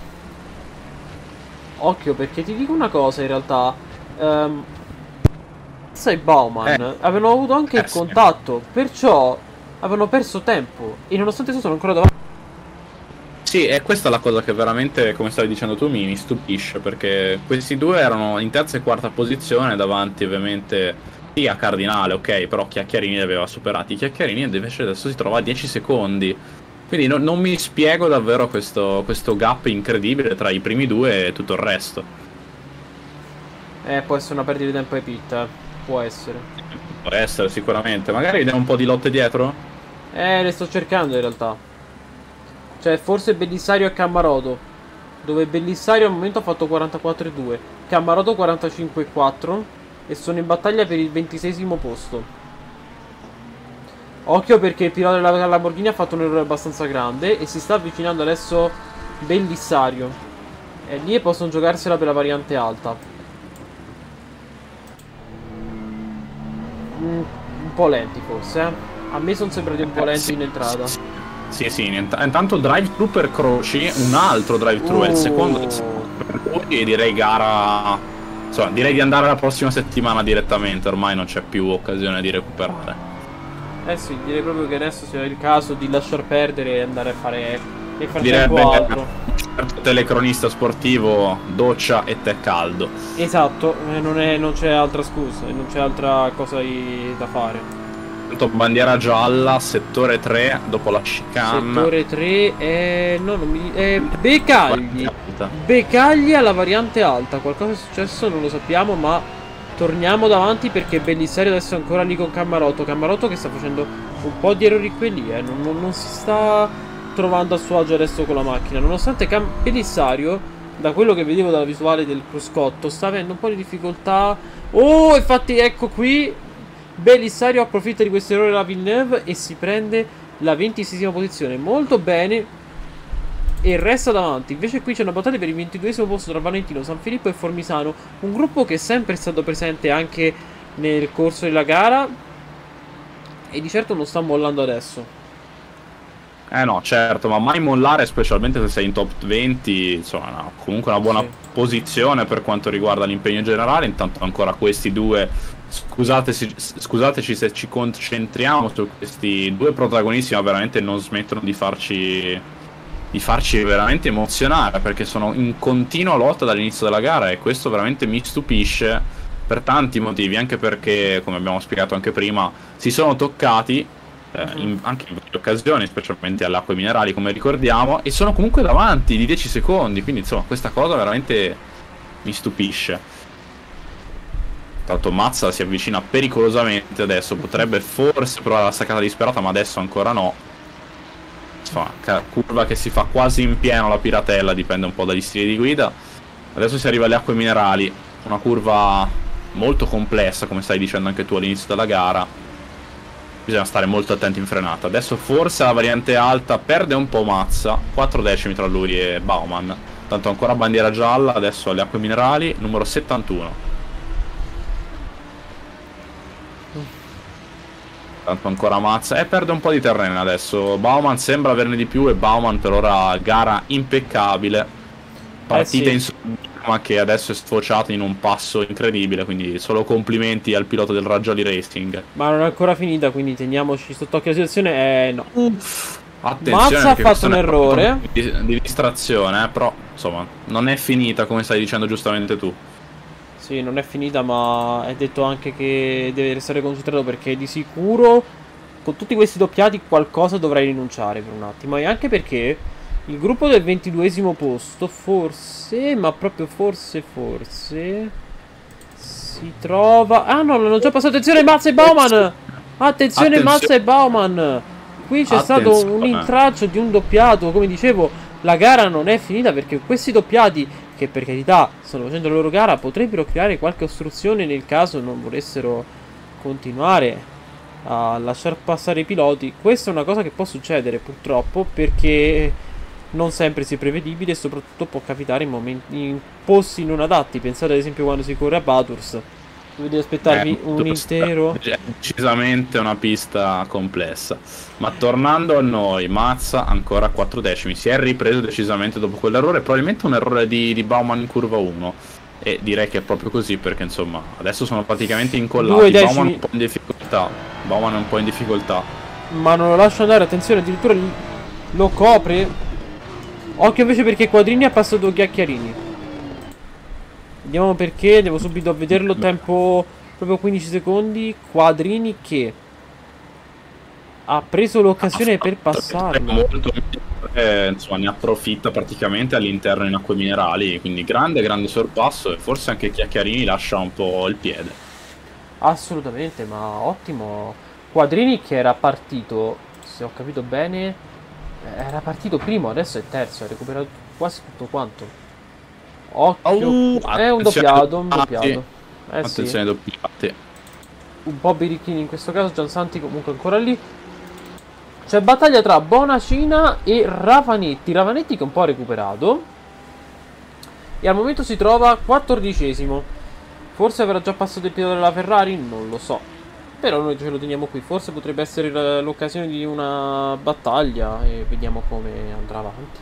Occhio perché ti dico una cosa in realtà. Um, sai Bauman Eh. avevano avuto anche Eh, il contatto, sì. Perciò avevano perso tempo. E nonostante ciò sono ancora davanti. Sì, e questa è la cosa che veramente, come stavi dicendo tu, mi, mi stupisce, perché questi due erano in terza e quarta posizione davanti ovviamente sì a Cardinale, ok, però Chiacchiarini li aveva superati. Chiacchiarini invece adesso si trova a dieci secondi, quindi no, non mi spiego davvero questo, questo gap incredibile tra i primi due e tutto il resto. Eh, può essere una perdita di tempo ai pit, eh. Può essere. Può essere sicuramente, magari vediamo un po' di lotte dietro? Eh, le sto cercando in realtà. Cioè, forse Bellissario e Cammaroto. Dove Bellissario al momento ha fatto quarantaquattro e due, Cammaroto quarantacinque e quattro. E sono in battaglia per il ventiseiesimo posto. Occhio perché il pilota della Lamborghini ha fatto un errore abbastanza grande. E si sta avvicinando adesso Bellissario. E lì possono giocarsela per la variante alta. Mm, un po' lenti forse, eh. A me sono sembrati un po' lenti in entrata. Sì, sì, intanto drive-thru per Croci, un altro drive-thru, uh. è il secondo per lui, e direi gara... Insomma, direi di andare la prossima settimana direttamente, ormai non c'è più occasione di recuperare. Eh sì, direi proprio che adesso sia il caso di lasciar perdere e andare a fare nel frattempo Direbbe altro. Certo telecronista sportivo, doccia e tè caldo. Esatto, eh, non, è, non c'è altra scusa, non c'è altra cosa di, da fare. Bandiera gialla, settore tre, dopo la chicane. Settore tre è... no, non mi... è Becagli. Becagli alla variante alta. Qualcosa è successo, non lo sappiamo, ma torniamo davanti perché Bellissario adesso è ancora lì con Cammarotto. Cammarotto che sta facendo un po' di errori qui lì, eh. non, non, non si sta trovando a suo agio adesso con la macchina. Nonostante Cam Bellissario, da quello che vedevo dalla visuale del cruscotto, sta avendo un po' di difficoltà. Oh, infatti ecco qui Bellissario approfitta di questo errore della Villeneuve e si prende la ventiseiesima posizione. Molto bene. E resta davanti. Invece qui c'è una battaglia per il ventiduesimo posto tra Valentino, Sanfilippo e Formisano. Un gruppo che è sempre stato presente anche nel corso della gara. E di certo non sta mollando adesso. Eh no, certo, ma mai mollare, specialmente se sei in top venti. Insomma, no, comunque una buona sì. posizione per quanto riguarda l'impegno generale. Intanto ancora questi due... Scusateci, scusateci se ci concentriamo su questi due protagonisti, ma veramente non smettono di farci di farci veramente emozionare, perché sono in continua lotta dall'inizio della gara e questo veramente mi stupisce per tanti motivi, anche perché, come abbiamo spiegato anche prima, si sono toccati eh, in, anche in varie occasioni, specialmente alle acque minerali come ricordiamo, e sono comunque davanti di dieci secondi, quindi insomma questa cosa veramente mi stupisce. Tanto Mazza si avvicina pericolosamente adesso, potrebbe forse provare la staccata disperata, ma adesso ancora no. Insomma, curva che si fa quasi in pieno la Piratella, dipende un po' dagli stili di guida. Adesso si arriva alle acque minerali, una curva molto complessa, come stai dicendo anche tu all'inizio della gara. Bisogna stare molto attenti in frenata. Adesso forse la variante alta perde un po' Mazza, quattro decimi tra lui e Bauman. Tanto ancora bandiera gialla, adesso alle acque minerali, numero settantuno. Tanto ancora Mazza e perde un po' di terreno adesso. Bauman sembra averne di più e Bauman per ora gara impeccabile. Partita eh sì. in ma che adesso è sfociata in un passo incredibile, quindi solo complimenti al pilota del Raggioli Racing. Ma non è ancora finita, quindi teniamoci sotto occhio la situazione. Eh no. Uff. Mazza Attenzione ha che fatto un è errore di, di distrazione, eh, però insomma non è finita come stai dicendo giustamente tu. Sì, non è finita, ma è detto anche che deve restare concentrato perché di sicuro con tutti questi doppiati qualcosa dovrai rinunciare per un attimo. E anche perché il gruppo del ventiduesimo posto forse, ma proprio forse, forse si trova... Ah no, l'hanno già passato. Attenzione Mazza e Bauman! Attenzione Mazza e Bauman! Qui c'è stato un intralcio di un doppiato. Come dicevo, la gara non è finita perché questi doppiati, che per carità stanno facendo la loro gara, potrebbero creare qualche ostruzione nel caso non volessero continuare a lasciar passare i piloti. Questa è una cosa che può succedere purtroppo, perché non sempre si è prevedibile e soprattutto può capitare in, momenti, in posti non adatti. Pensate ad esempio quando si corre a Bathurst, dovete aspettarvi eh, un intero... È decisamente una pista complessa. Ma tornando a noi, Mazza ancora a quattro decimi. Si è ripreso decisamente dopo quell'errore. Probabilmente un errore di, di Bauman in curva uno. E direi che è proprio così, perché insomma adesso sono praticamente incollati. Bauman un po' in difficoltà. Bauman è un po' in difficoltà. Ma non lo lascia andare, attenzione, addirittura lo copre. Occhio invece perché Quadrini ha passato Chiacchiarini. Vediamo perché, devo subito vederlo. Tempo proprio quindici secondi. Quadrini che ha preso l'occasione per passarlo. Molto, eh, insomma, ne approfitta praticamente all'interno in acque minerali. Quindi grande, grande sorpasso. E forse anche Chiacchiarini lascia un po' il piede. Assolutamente, ma ottimo. Quadrini che era partito, se ho capito bene, era partito primo, adesso è terzo. Ha recuperato quasi tutto quanto. Occhio, uh, è un doppiato, un doppiato. Eh attenzione sì. ai doppiati. Un po' birichini in questo caso, Giansanti comunque ancora lì. C'è battaglia tra Bonacina e Ravanetti. Ravanetti che un po' ha recuperato e al momento si trova quattordicesimo. Forse avrà già passato il pilota della Ferrari? Non lo so. Però noi ce lo teniamo qui. Forse potrebbe essere l'occasione di una battaglia e vediamo come andrà avanti.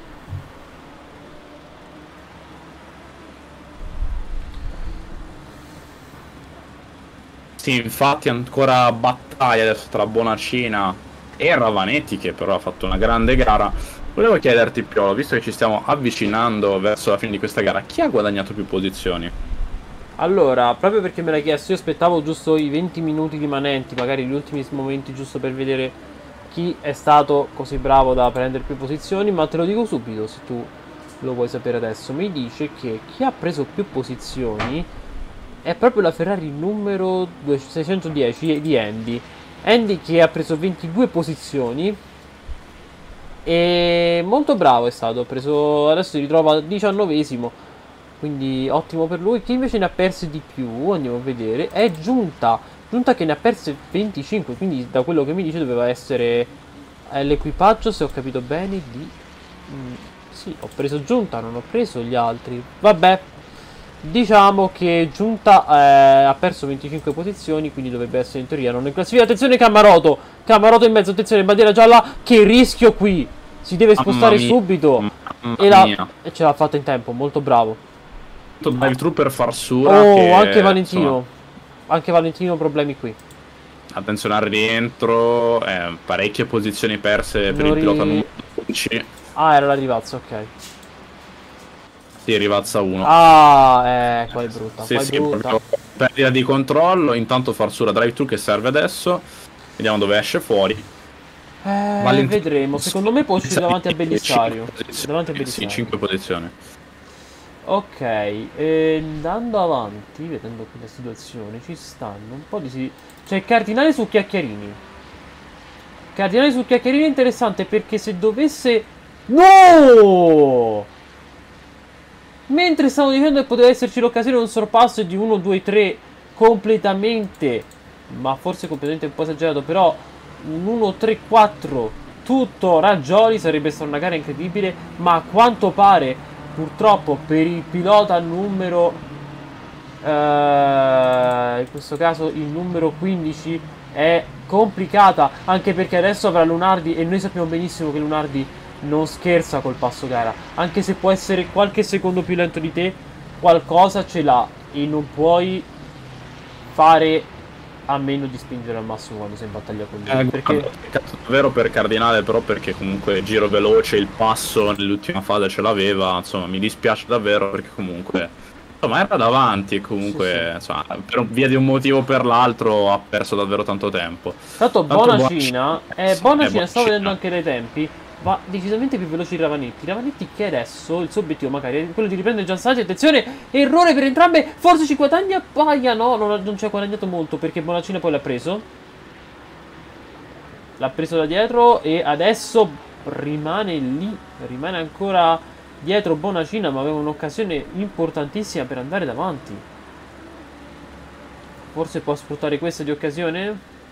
Sì, infatti ancora battaglia adesso tra Bonacina e Ravanetti, che però ha fatto una grande gara. Volevo chiederti, Piolo, visto che ci stiamo avvicinando verso la fine di questa gara, chi ha guadagnato più posizioni? Allora, proprio perché me l'hai chiesto, io aspettavo giusto i venti minuti rimanenti, magari gli ultimi momenti, giusto per vedere chi è stato così bravo da prendere più posizioni, ma te lo dico subito se tu lo vuoi sapere adesso. Mi dice che chi ha preso più posizioni è proprio la Ferrari numero seicentodieci di Andy. Andy che ha preso ventidue posizioni e molto bravo è stato, ha preso, adesso si ritrova diciannovesimo, quindi ottimo per lui. Chi invece ne ha perse di più, andiamo a vedere, è Giunta. Giunta che ne ha perse venticinque, quindi da quello che mi dice doveva essere l'equipaggio, se ho capito bene, di... Mm, sì, ho preso Giunta, non ho preso gli altri. Vabbè, diciamo che Giunta eh, ha perso venticinque posizioni, quindi dovrebbe essere in teoria non in classifica. Attenzione Cammaroto, Cammaroto in mezzo, attenzione, bandiera gialla. Che rischio qui, si deve spostare subito e, la, e ce l'ha fatta in tempo, molto bravo. Drive thru per Farsura. Oh, che, anche Valentino, insomma, anche Valentino problemi qui. Attenzione al rientro, eh, parecchie posizioni perse per non il pilota numero undici. Ah, era la Rivazza, ok. Sì, Rivazza uno. Ah, eh, qua è brutta. Sì, qua è sì, brutta. perdita di controllo. Intanto Farsura drive thru che serve adesso. Vediamo dove esce fuori. Eh, Valentino, vedremo. Secondo me può uscire davanti a Bellissario. Davanti a Bellissario. Sì, cinque posizioni. Ok, e andando avanti, vedendo qui la situazione, ci stanno un po' di... Si... C'è Cardinale su Chiacchiarini. Cardinale su Chiacchiarini è interessante perché se dovesse... No! Mentre stavo dicendo che poteva esserci l'occasione di un sorpasso di uno, due, tre completamente, ma forse completamente un po' esagerato, però un uno, tre, quattro tutto Raggioli sarebbe stata una gara incredibile, ma a quanto pare... Purtroppo per il pilota numero eh, in questo caso il numero quindici è complicata, anche perché adesso avrà Lunardi e noi sappiamo benissimo che Lunardi non scherza col passo gara, anche se può essere qualche secondo più lento di te, qualcosa ce l'ha e non puoi fare a meno di spingere al massimo quando sei in battaglia con lui. Eh, perché davvero per Cardinale, però, perché comunque giro veloce, il passo nell'ultima fase ce l'aveva, insomma mi dispiace davvero perché comunque insomma era davanti e comunque sì, sì. Insomma, per via di un motivo o per l'altro ha perso davvero tanto tempo. Tanto Bonacina, eh, Bonacina eh, stavo vedendo anche dai tempi, va decisamente più veloce di Ravanetti. Ravanetti che adesso il suo obiettivo magari è quello di riprendere Giansanti. Attenzione, errore per entrambe, forse ci guadagna Paia, no, non, non ci ha guadagnato molto perché Bonacina poi l'ha preso. L'ha preso da dietro e adesso rimane lì, rimane ancora dietro Bonacina, ma aveva un'occasione importantissima per andare davanti. Forse può sfruttare questa di occasione?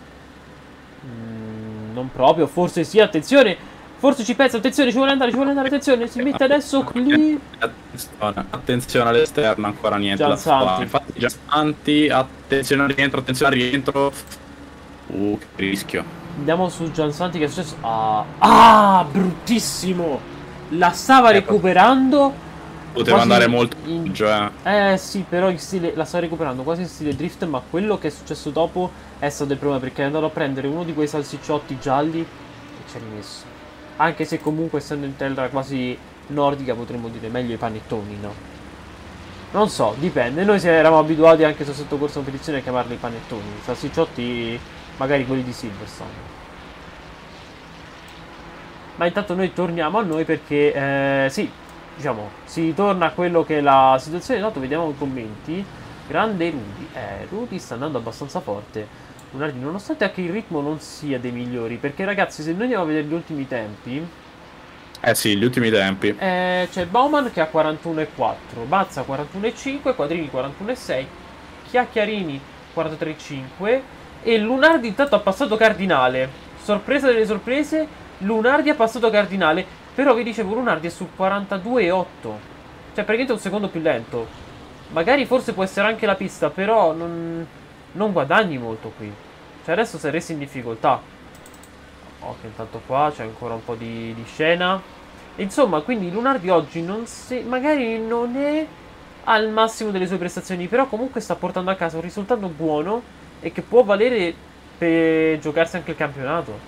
Mm, non proprio, forse sì, attenzione! Forse ci pensa, attenzione, ci vuole andare, ci vuole andare, attenzione, si mette adesso qui. Attenzione, attenzione all'esterno, ancora niente. Giansanti. Infatti Giansanti, attenzione al rientro, attenzione al rientro. Uh, che rischio. Andiamo su Giansanti, che è successo? Ah, ah bruttissimo! La stava eh, recuperando. Poteva andare molto in... cioè. Eh sì, però in stile, la stava recuperando quasi in stile drift. Ma quello che è successo dopo è stato il problema, perché è andato a prendere uno di quei salsicciotti gialli e ci ha rimesso. Anche se comunque essendo in terra quasi nordica potremmo dire meglio i panettoni, no? Non so, dipende. Noi eravamo abituati anche su sottocorsa competizione a chiamarli panettoni. I salsicciotti magari quelli di Silverstone. Ma intanto noi torniamo a noi perché, eh, sì, diciamo, si torna a quello che è la situazione. Intanto vediamo i commenti. Grande Rudy. Eh, Rudy sta andando abbastanza forte. Lunardi, nonostante anche il ritmo non sia dei migliori. Perché ragazzi, se noi andiamo a vedere gli ultimi tempi... Eh sì, gli ultimi tempi. Eh, c'è Bauman che ha quarantuno e quattro, Bazza quarantuno e cinque, Quadrini quarantuno e sei, Chiacchiarini quarantatré e cinque e Lunardi intanto ha passato Cardinale. Sorpresa delle sorprese, Lunardi ha passato Cardinale. Però vi dicevo, Lunardi è su quarantadue e otto. Cioè praticamente un secondo più lento. Magari forse può essere anche la pista, però non, non guadagni molto qui. Cioè adesso saresti in difficoltà. Ok, intanto qua c'è ancora un po' di, di scena. Insomma, quindi Lunardi oggi non si, magari non è al massimo delle sue prestazioni, però comunque sta portando a casa un risultato buono e che può valere per giocarsi anche il campionato.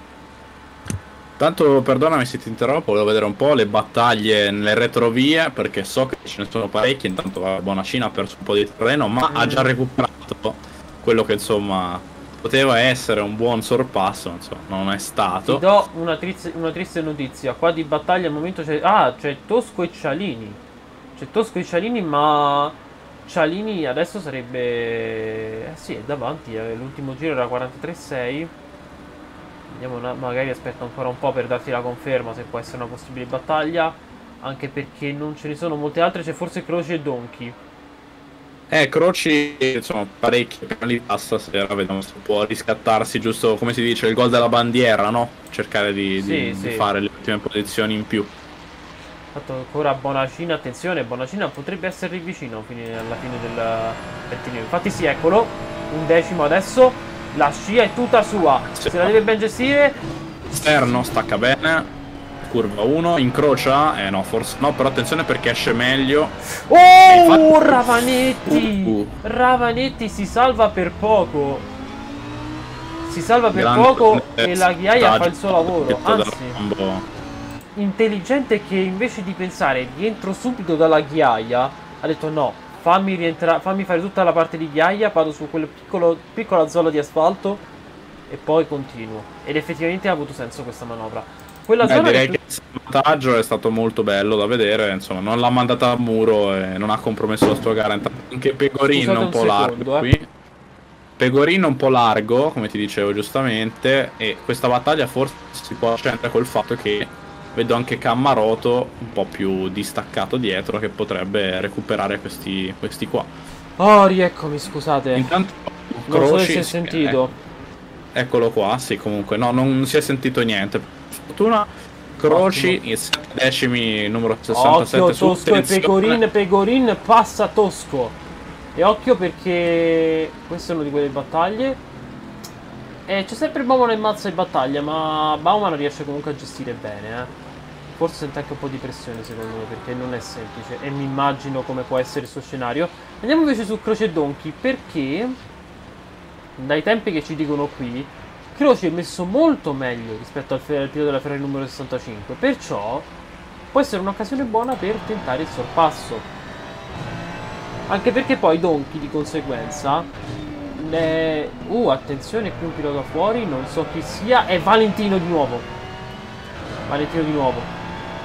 Tanto perdonami se ti interrompo, volevo vedere un po' le battaglie nelle retrovie, perché so che ce ne sono parecchie. Intanto Bonacina ha perso un po' di terreno, ma mm. ha già recuperato quello che insomma poteva essere un buon sorpasso, insomma, non è stato. Ti do una, triz- una triste notizia. Qua di battaglia al momento c'è... Ah, c'è Tosco e Cialini. C'è Tosco e Cialini, ma... Cialini adesso sarebbe... Eh sì, è davanti. Eh. L'ultimo giro era quarantatré e sei. Vediamo, una... magari aspetta ancora un po' per darti la conferma se può essere una possibile battaglia. Anche perché non ce ne sono molte altre. C'è forse Croce e Donkey. Eh, Croci, insomma, parecchie penalità stasera, vediamo se può riscattarsi, giusto come si dice, il gol della bandiera, no? Cercare di, sì, di, sì. di fare le ultime posizioni in più. Fatto ancora Bonacina, attenzione, Bonacina potrebbe essere vicino alla fine del pettino. Infatti sì, eccolo, un decimo adesso, la scia è tutta sua, sì. Se la deve ben gestire. Esterno, stacca bene. Curva uno, incrocia, eh no, forse no, però attenzione perché esce meglio. Oh, infatti... Ravanetti! Uh, uh. Ravanetti si salva per poco. Si salva per Grande poco e la ghiaia fa il suo lavoro. Anzi, intelligente che invece di pensare rientro subito dalla ghiaia, ha detto no, fammi rientrare, fammi fare tutta la parte di ghiaia, vado su quella piccola zona di asfalto e poi continuo. Ed effettivamente ha avuto senso questa manovra. Quella Beh, zona direi che... che il vantaggio è stato molto bello da vedere, insomma, non l'ha mandata a muro e non ha compromesso la sua gara. Anche Pegorin un, un po' secondo, largo eh. qui. Pegorin un po' largo, come ti dicevo giustamente, e questa battaglia forse si può accendere col fatto che vedo anche Cammaroto un po' più distaccato dietro che potrebbe recuperare questi, questi qua. Oh, rieccomi, scusate. Intanto non Croci, so se si è sentito. Eh, eccolo qua, sì, comunque, no, non si è sentito niente. Fortuna Croci in sette decimi, numero sessantasette. Occhio, Tosco e Pegorin, Pegorin passa Tosco. E occhio perché questa è una di quelle battaglie. Eh, c'è sempre Bauman e Mazza in battaglia, ma Bauman riesce comunque a gestire bene, eh. Forse sente anche un po' di pressione secondo me, perché non è semplice. E mi immagino come può essere il suo scenario. Andiamo invece su Croce e Donkey, perché dai tempi che ci dicono qui, Croce è messo molto meglio rispetto al, al pilota della Ferrari numero sessantacinque. Perciò può essere un'occasione buona per tentare il sorpasso. Anche perché poi Donkey di conseguenza... Le... Uh, attenzione, qui un pilota fuori, non so chi sia. È Valentino di nuovo. Valentino di nuovo.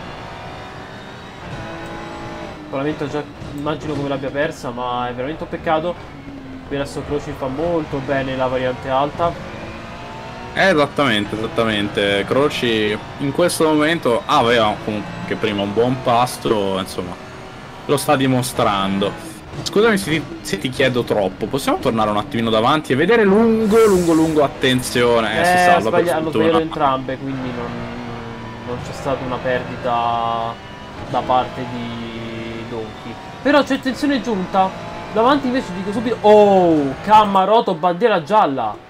Probabilmente già immagino come l'abbia persa, ma è veramente un peccato. Qui adesso Croce fa molto bene la variante alta. Eh, esattamente, esattamente. Croci in questo momento aveva comunque prima un buon pasto, insomma, lo sta dimostrando. Scusami se ti, se ti chiedo troppo, possiamo tornare un attimino davanti e vedere lungo, lungo, lungo, attenzione. Eh, Eh, si salva per sbaglia- hanno fortuna. sbagliato entrambe, quindi non, non c'è stata una perdita da parte di Donkey. Però c'è attenzione giunta. Davanti invece dico subito... Oh, Cammaroto, bandiera gialla.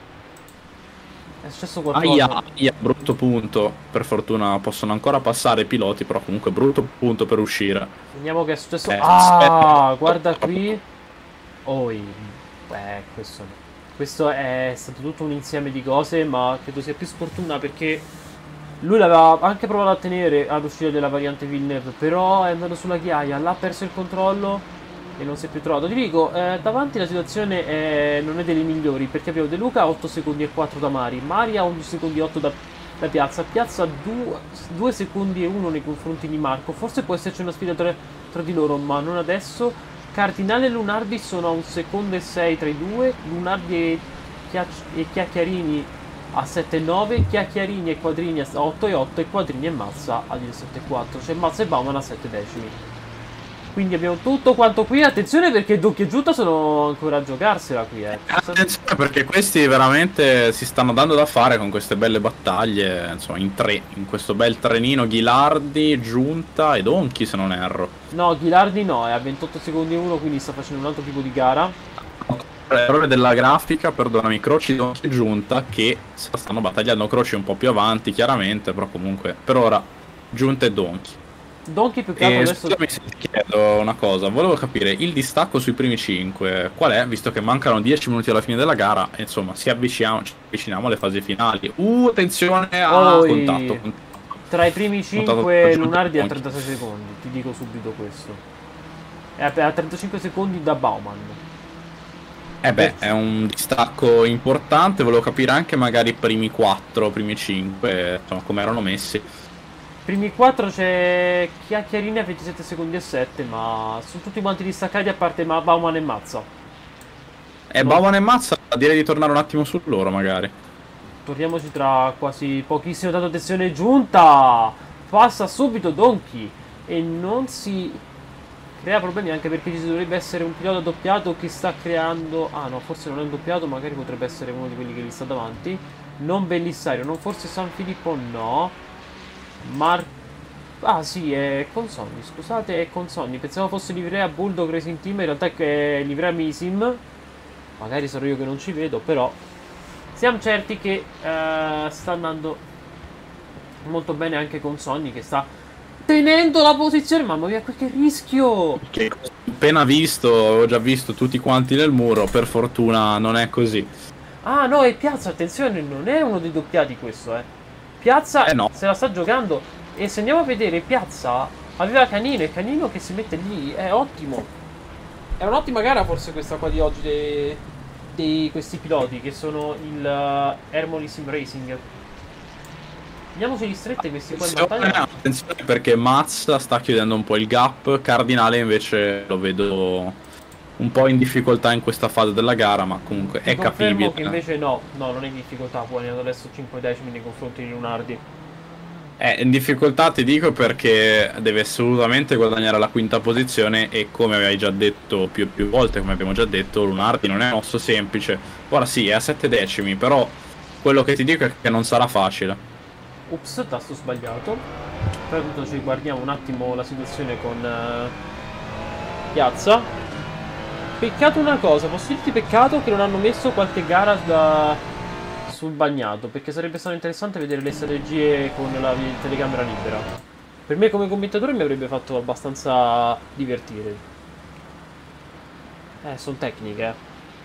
È successo qualcosa. Aia, aia, brutto punto. Per fortuna possono ancora passare i piloti, però comunque brutto punto per uscire. Vediamo che è successo. Eh, Ah, aspetta. guarda qui. Oh, i- beh, questo, questo è stato tutto un insieme di cose, ma credo sia più sfortuna perché lui l'aveva anche provato a tenere all'uscita della variante Villeneuve, però è andato sulla ghiaia, l'ha perso il controllo e non si è più trovato. Ti dico, eh, davanti la situazione è- non è delle migliori, perché abbiamo De Luca a otto secondi e quattro da Mari, Mari a undici secondi e otto da, da Piazza, Piazza due secondi e uno nei confronti di Marco. Forse può esserci una sfida tra, tra di loro, ma non adesso. Cardinale e Lunardi sono a un secondo e sei tra i due, Lunardi e, Chiac- e Chiacchiarini a sette e nove, Chiacchiarini e Quadrini a otto e otto e Quadrini e Mazza a diciassette e quattro. C'è Mazza e Bauman a sette decimi. Quindi abbiamo tutto quanto qui. Attenzione perché Donkey e Giunta sono ancora a giocarsela qui, eh. Attenzione perché questi veramente si stanno dando da fare con queste belle battaglie, insomma, in tre, in questo bel trenino Ghilardi, Giunta e Donkey, se non erro. No, Ghilardi no, è a ventotto secondi e uno, quindi sta facendo un altro tipo di gara. Errore della grafica, perdonami, Croci, Donkey e Giunta che se la stanno battagliando. Croci un po' più avanti, chiaramente, però comunque per ora Giunta e Donkey. Donkey più che altro E adesso... scusami se ti chiedo una cosa, volevo capire il distacco sui primi cinque qual è, visto che mancano dieci minuti alla fine della gara, e insomma si avviciniamo, ci avviciniamo alle fasi finali. Uh, attenzione a Oi. contatto, contatto. Tra i primi Contatto cinque tra Giunta Lunardi e a Donkey. trentasei secondi, ti dico subito questo. È a a trentacinque secondi da Bauman. Eh beh, è un distacco importante, volevo capire anche magari i primi quattro, primi cinque, insomma, come erano messi. Primi quattro c'è Chiacchiarini a ventisette secondi e sette, ma sono tutti quanti distaccati a parte Ma- Bauman e Mazza. E No. Bauman e Mazza, direi di tornare un attimo su loro magari. Torniamoci tra quasi pochissimo. Tanto attenzione, Giunta! Passa subito Donkey e non si crea problemi, anche perché ci dovrebbe essere un pilota doppiato che sta creando... Ah no, forse non è un doppiato, magari potrebbe essere uno di quelli che gli sta davanti. Non Bellissario, non forse San Filippo, no. Mar... Ah sì, è Consonni, scusate, è Consonni. Pensavo fosse livrea Bulldog Racing Team, in realtà è livrea Misim. Magari sarò io che non ci vedo, però siamo certi che eh, sta andando molto bene anche Consonni, che sta tenendo la posizione. Mamma mia, che rischio! Che appena visto, avevo già visto tutti quanti nel muro, per fortuna non è così. Ah no, e Piazza, attenzione, non è uno dei doppiati questo, eh. Piazza Eh no. se la sta giocando. E se andiamo a vedere, Piazza aveva Canino, e Canino che si mette lì, è ottimo. È un'ottima gara forse questa qua di oggi dei, di questi piloti, che sono il uh, Hermoli Sim Racing. Andiamoci di strette questi qua in Attenzione, battaglia. attenzione perché Mazza sta chiudendo un po' il gap, Cardinale invece lo vedo un po' in difficoltà in questa fase della gara, ma comunque Ti è confermo capibile. che invece no, no, non è in difficoltà, guadagnato adesso cinque decimi nei confronti di Lunardi. È in difficoltà, ti dico, perché deve assolutamente guadagnare la quinta posizione e come avevi già detto più e più volte, come abbiamo già detto, Lunardi non è mosso semplice. Ora sì, è a sette decimi, però quello che ti dico è che non sarà facile. Ups, tasto sbagliato. Per tutto ci guardiamo un attimo la situazione con uh, Piazza. Peccato una cosa, posso dirti peccato che non hanno messo qualche gara da, sul bagnato, perché sarebbe stato interessante vedere le strategie con la telecamera libera. Per me come commentatore mi avrebbe fatto abbastanza divertire. Eh, sono tecniche, eh.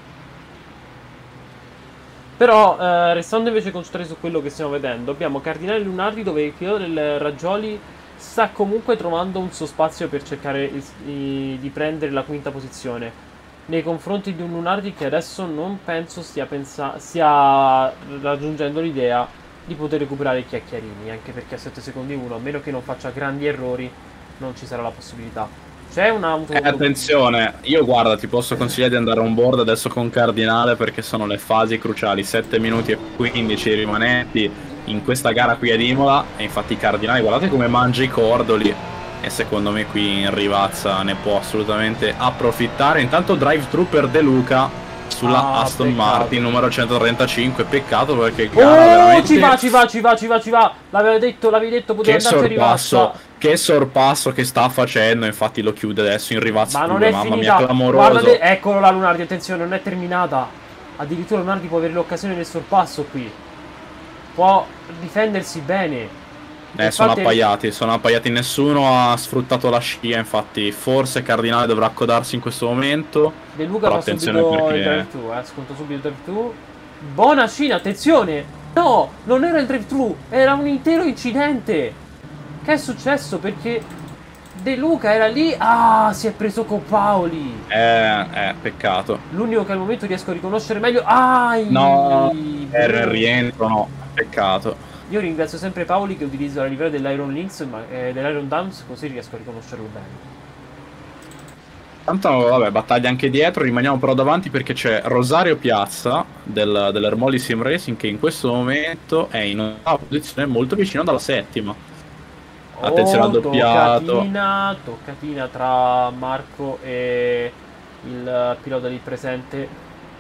Però, eh, restando invece concentrati su quello che stiamo vedendo, abbiamo Cardinale Lunardi dove il pilota del Raggioli sta comunque trovando un suo spazio per cercare il- i- di prendere la quinta posizione. Nei confronti di un Lunardi che adesso non penso stia, pensa- stia raggiungendo l'idea di poter recuperare i Chiacchierini, anche perché a sette secondi uno, a meno che non faccia grandi errori, non ci sarà la possibilità. C'è un'auto... Eh, attenzione, io guarda, ti posso consigliare di andare on board adesso con Cardinale perché sono le fasi cruciali, sette minuti e quindici rimanenti in questa gara qui ad Imola e infatti Cardinale, guardate come mangia i cordoli e secondo me qui in Rivazza ne può assolutamente approfittare. Intanto drive thru per De Luca sulla Ah, Aston peccato. Martin numero centotrentacinque, peccato perché gara Oh, veramente... ci va, ci va, ci va, ci va, ci va. L'avevo detto, l'avevi detto, poteva Che andarci a sorpasso, Rivazza. che sorpasso che sta facendo, infatti lo chiude adesso in Rivazza Ma non due, è mamma finita. mia, clamoroso. Guardate, eccolo là Lunardi, attenzione, non è terminata. Addirittura Lunardi può avere l'occasione del sorpasso qui. Può difendersi bene. Eh, sono Infatti- appaiati, sono appaiati, nessuno ha sfruttato la scia, infatti forse Cardinale dovrà accodarsi in questo momento. De Luca Però fa attenzione subito perché- il drive thru, eh, sconto subito il drive thru. Buona Cina, attenzione! No, non era il drive thru, era un intero incidente. Che è successo? Perché De Luca era lì, ah, si è preso con Paoli. Eh, eh, peccato. L'unico che al momento riesco a riconoscere meglio, ah, No, era il rientro, no, peccato. Io ringrazio sempre Paoli che utilizza la livrea dell'Iron Lynx, ma, eh, dell'Iron Dams, così riesco a riconoscerlo bene. Tanto, vabbè, battaglia anche dietro, rimaniamo però davanti perché c'è Rosario Piazza del, dell'Ermoli Sim Racing che in questo momento è in una posizione molto vicino dalla settima. Attenzione al Oh, doppiato. Toccatina, toccatina tra Marco e il pilota lì presente.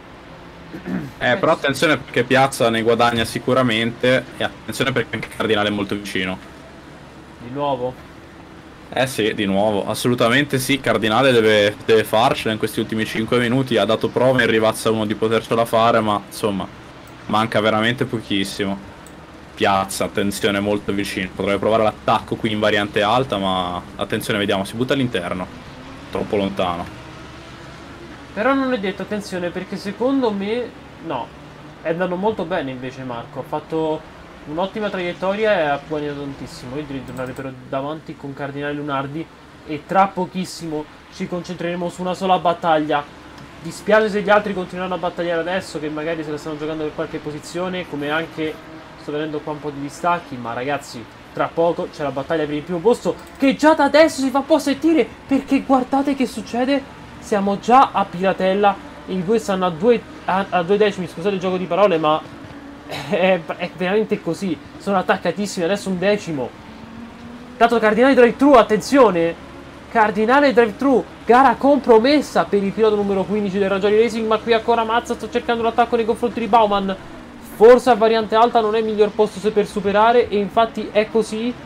Eh, però attenzione perché Piazza ne guadagna sicuramente e attenzione perché anche Cardinale è molto vicino. Di nuovo. Eh sì, di nuovo, assolutamente sì, Cardinale deve, deve farcela in questi ultimi cinque minuti, ha dato prova in Rivazza uno di potercela fare, ma insomma, manca veramente pochissimo. Piazza, attenzione, molto vicino, potrebbe provare l'attacco qui in variante alta, ma attenzione, vediamo, si butta all'interno, troppo lontano. Però non è detto, attenzione, perché secondo me... No, è andato molto bene invece Marco. Ha fatto un'ottima traiettoria e ha guadagnato tantissimo. Io direi di tornare però davanti con Cardinale Lunardi e tra pochissimo ci concentreremo su una sola battaglia. Dispiace se gli altri continueranno a battagliare adesso, che magari se la stanno giocando per qualche posizione, come anche sto vedendo qua un po' di distacchi, ma ragazzi, tra poco c'è la battaglia per il primo posto che già da adesso si fa un po' sentire, perché guardate che succede. Siamo già a Piratella. I due stanno a due, a, a due decimi. Scusate il gioco di parole, ma è, è veramente così. Sono attaccatissimi. Adesso un decimo. Dato Cardinale drive thru, attenzione. Cardinale drive thru. Gara compromessa per il pilota numero quindici del Raggioli Racing. Ma qui ancora Mazza sta cercando l'attacco nei confronti di Bauman. Forse a variante alta non è il miglior posto per superare. E infatti è così.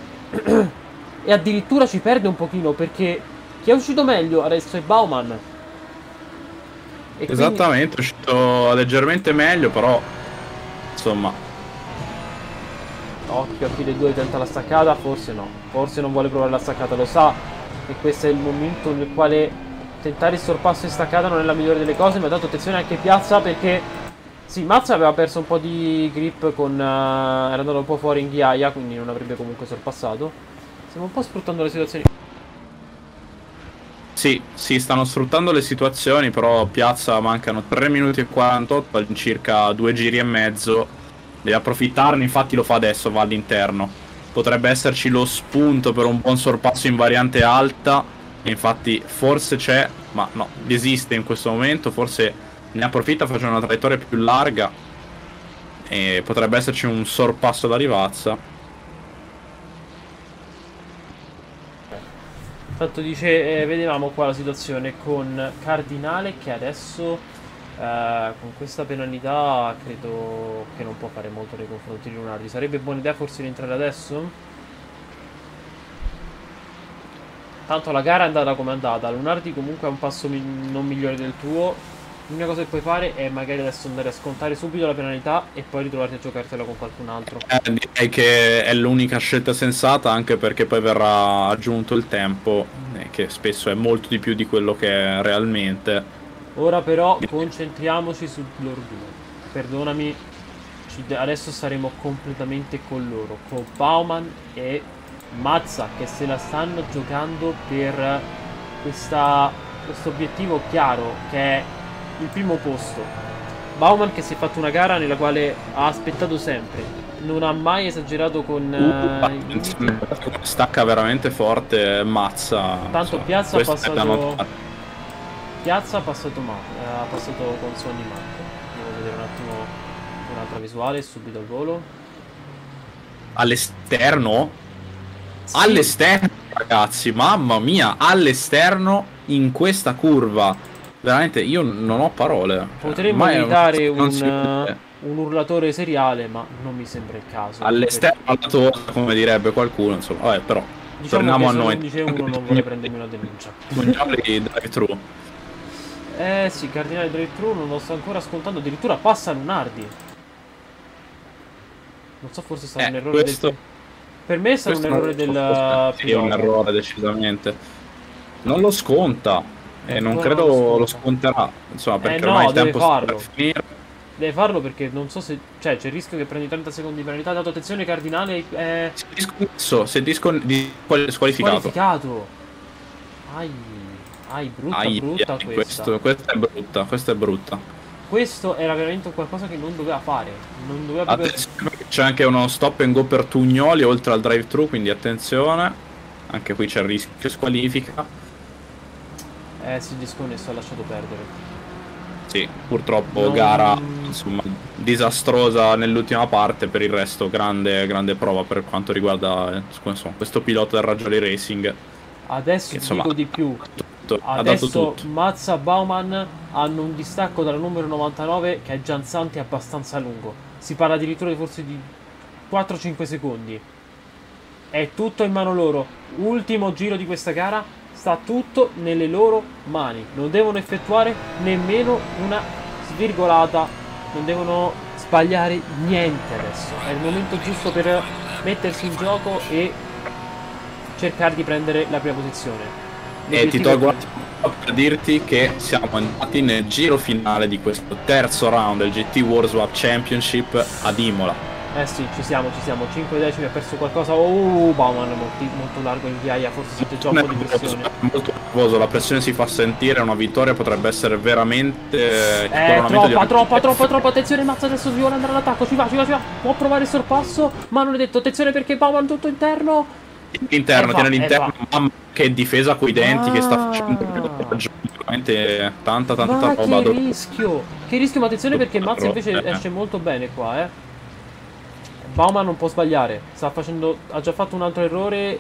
E addirittura ci perde un pochino, perché chi è uscito meglio adesso è Bauman. E Esattamente, è uscito leggermente meglio, però insomma. quindi... Occhio a chi dei due tenta la staccata, forse no. Forse non vuole provare la staccata, lo sa. E questo è il momento nel quale tentare il sorpasso in staccata non è la migliore delle cose. Ma dato attenzione anche Piazza, perché sì, Mazza aveva perso un po' di grip con... Uh, era andato un po' fuori in ghiaia, quindi non avrebbe comunque sorpassato. Stiamo un po' sfruttando le situazioni. Sì, sì, stanno sfruttando le situazioni, però Piazza mancano tre minuti e quarantotto, all'incirca due giri e mezzo. Deve approfittarne, infatti lo fa adesso, va all'interno. Potrebbe esserci lo spunto per un buon sorpasso in variante alta, e infatti forse c'è, ma no, esiste in questo momento, forse ne approfitta facendo una traiettoria più larga e potrebbe esserci un sorpasso da Rivazza. Tanto dice, eh, vedevamo qua la situazione con Cardinale che adesso eh, con questa penalità credo che non può fare molto nei confronti di Lunardi. Sarebbe buona idea forse rientrare adesso? Tanto la gara è andata come è andata. Lunardi comunque ha un passo mi non migliore del tuo. L'unica cosa che puoi fare è magari adesso andare a scontare subito la penalità e poi ritrovarti a giocartela con qualcun altro. Eh, direi che è l'unica scelta sensata, anche perché poi verrà aggiunto il tempo, eh, che spesso è molto di più di quello che è realmente. Ora però concentriamoci su loro due. Perdonami, ci- adesso saremo completamente con loro, con Bauman e Mazza che se la stanno giocando per questa, questo obiettivo chiaro che è il primo posto. Bauman che si è fatto una gara nella quale ha aspettato sempre, non ha mai esagerato con eh, i limiti. Stacca veramente forte Mazza. Tanto insomma, Piazza ha questo è da passato notare. Piazza ha passato ma ha passato con Sony Marco. Andiamo a vedere un attimo un'altra visuale subito al volo. All'esterno? Sì. All'esterno, ragazzi, mamma mia, all'esterno in questa curva. Veramente, io non ho parole. Potremmo Ormai evitare non un, si vede. un urlatore seriale, ma non mi sembra il caso. All'esterno, alla torre, come direbbe qualcuno, insomma. Vabbè, però, Diciamo torniamo che a se noi. undici a uno non vuole prendermi una denuncia. Mangiare i drive-thru. Eh sì, Cardinale Drive-Thru non lo sto ancora scontando, addirittura passa Lunardi. Non so, forse è stato Eh, un errore questo- del... Per me è stato un Questo errore non lo del so, sì, è un pilota. errore decisamente. Non lo sconta. E non Ancora credo non lo lo sconta. sconterà. Insomma, perché Eh no, ormai il deve tempo sta farlo. per finire. Deve farlo perché non so se... Cioè, c'è il rischio che prendi trenta secondi di penalità. Dato attenzione, Cardinale è Si è disconnesso, si è discon- di- squalificato. squalificato. Ai, ai, brutta, Ai, brutta ai, questa. questo, questa è brutta, questa è brutta. Questo era veramente qualcosa che non doveva fare. Non doveva proprio... Attenzione, perché c'è anche uno stop and go per Tugnoli oltre al drive-thru, quindi attenzione. Anche qui c'è il rischio squalifica. Eh, si è disconnesso, ha lasciato perdere. Sì, purtroppo Non- gara insomma disastrosa nell'ultima parte, per il resto grande, grande prova per quanto riguarda eh, insomma, questo pilota del Raggioli Racing. Adesso Che, ti insomma, dico di più. Tutto, ha dato Adesso tutto. Mazza e Bauman hanno un distacco dalla numero novantanove che è Gianzanti abbastanza lungo. Si parla addirittura di forse di quattro cinque secondi. È tutto in mano loro. Ultimo giro di questa gara, sta tutto nelle loro mani. Non devono effettuare nemmeno una svirgolata. Non devono sbagliare niente adesso. È il momento giusto per mettersi in gioco e cercare di prendere la prima posizione. E ti L'obiettivo tolgo è un attimo per dirti che siamo andati nel giro finale di questo terzo round del G T World Swap Championship ad Imola. Eh sì, ci siamo, ci siamo. cinque decimi, ha perso qualcosa. Oh, Bauman molti, molto largo in ghiaia. Forse sente già un po' di pressione. Molto nervoso, la pressione si fa sentire, una vittoria potrebbe essere veramente Eh, coronamento troppa, di- troppa, troppa, troppa. Attenzione, Mazza adesso vuole andare all'attacco. Ci va, ci va, ci va. Può provare il sorpasso, ma non è detto. Attenzione perché Bauman tutto interno. L'interno, Eh, va, tiene eh, l'interno, mamma che difesa coi denti che sta Ah. facendo veramente tanta tanta Ma roba. che rischio. Che rischio, ma attenzione perché Mazza invece Eh. esce molto bene qua, eh. Bauman non può sbagliare. Sta facendo. Ha già fatto un altro errore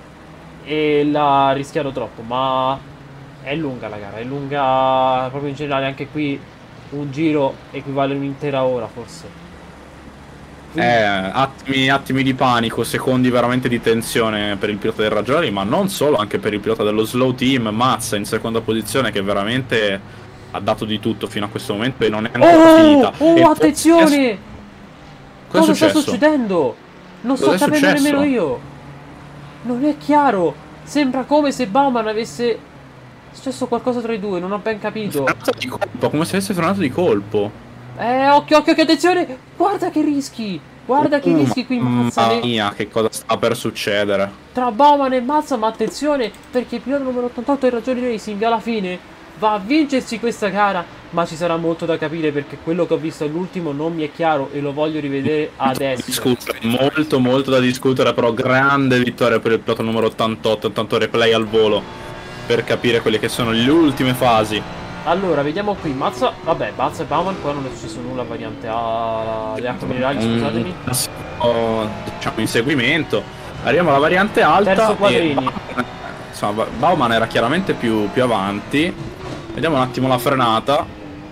e l'ha rischiato troppo. Ma è lunga la gara. È lunga proprio in generale. Anche qui un giro equivale a un'intera ora, forse. Eh, attimi, attimi di panico, secondi veramente di tensione per il pilota del Raggioli, ma non solo, anche per il pilota dello Slow Team, Mazza in seconda posizione, che veramente ha dato di tutto fino a questo momento e non è ancora Oh, finita. oh, E attenzione! Cosa è Cosa sta successo? succedendo? Non sto Cosa è capendo successo? nemmeno io. Non è chiaro. Sembra come se Bauman avesse... È successo qualcosa tra i due, non ho ben capito. Frenato di colpo, come se avesse frenato di colpo. Eh, occhio, occhio, occhio, attenzione! Guarda che rischi! Guarda che Oh, rischi qui, Mazza. mamma ne- mia, che cosa sta per succedere? Tra Bauman e Mazza, ma attenzione, perché il pilota numero ottantotto del Raggioli Racing alla fine va a vincersi questa gara, ma ci sarà molto da capire perché quello che ho visto all'ultimo non mi è chiaro e lo voglio rivedere adesso. Discutere, molto molto da discutere, però grande vittoria per il pilota numero ottantotto, intanto replay al volo per capire quelle che sono le ultime fasi. Allora, vediamo qui, Mazza, vabbè, Mazza e Bauman, qua non è successo nulla, variante A, le acque minerali, scusatemi. Oh, diciamo inseguimento. Arriviamo alla variante alta. Terzo e quadrini. Bauman, insomma, Bauman era chiaramente più, più avanti. Vediamo un attimo la frenata.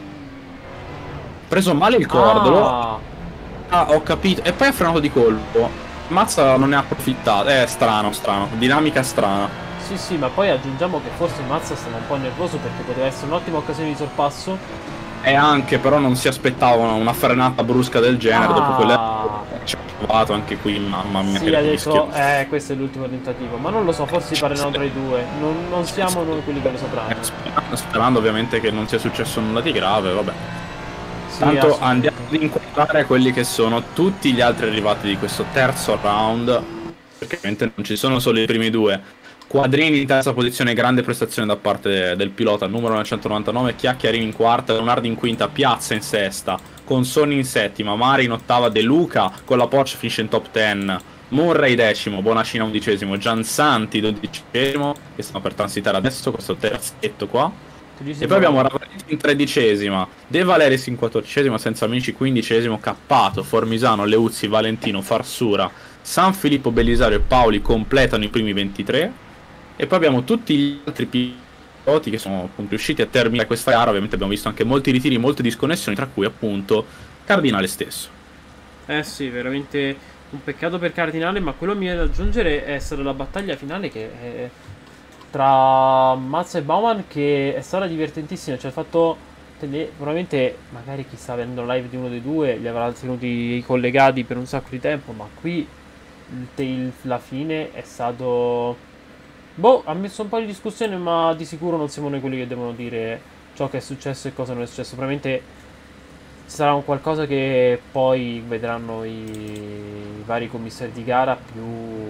Preso male il cordolo. Ah, Ah, ho capito. E poi ha frenato di colpo. Mazza non ne ha approfittato. È strano, strano. Dinamica strana. sì, Sì, sì, ma poi aggiungiamo che forse Mazza stava un po' nervoso perché poteva essere un'ottima occasione di sorpasso. E anche, però non si aspettavano una frenata brusca del genere dopo quelle... Ah, Ci ha provato anche qui, mamma mia, sì, che ha rischio. detto, eh, questo è l'ultimo tentativo. Ma non lo so, forse si parleranno tra i due. Non, non siamo noi quelli che lo sapranno. Sperando, sperando ovviamente che non sia successo nulla di grave, vabbè. Sì, Tanto andiamo assolutamente. ad inquadrare quelli che sono tutti gli altri arrivati di questo terzo round, perché ovviamente non ci sono solo i primi due. Quadrini in terza posizione, grande prestazione da parte del pilota, numero novecentonovantanove, Chiacchiarini in quarta, Leonardo in quinta, Piazza in sesta, Consoni in settima, Mari in ottava, De Luca con la Porsche finisce in top dieci, Murray decimo, Bonacina undicesimo, Giansanti dodicesimo, che stanno per transitare adesso questo terzetto qua. E poi abbiamo Ravanelli in tredicesima, De Valeris in quattordicesima, Senza Amici quindicesimo, Cappato, Formisano, Leuzzi, Valentino, Farsura, San Filippo, Bellisario e Paoli completano i primi ventitré. E poi abbiamo tutti gli altri piloti che sono appunto riusciti a terminare questa gara. Ovviamente abbiamo visto anche molti ritiri, molte disconnessioni, tra cui appunto Cardinale stesso. Eh sì, veramente un peccato per Cardinale, ma quello mi viene da aggiungere è stata la battaglia finale che è tra Mazza e Bauman, che è stata divertentissima. Cioè, il fatto, probabilmente magari chi sta vedendo la live di uno dei due li avrà tenuti collegati per un sacco di tempo, ma qui il, il, la fine è stato... Boh, ha messo un po' di discussione, ma di sicuro non siamo noi quelli che devono dire ciò che è successo e cosa non è successo. Probabilmente sarà un qualcosa che poi vedranno i, i vari commissari di gara più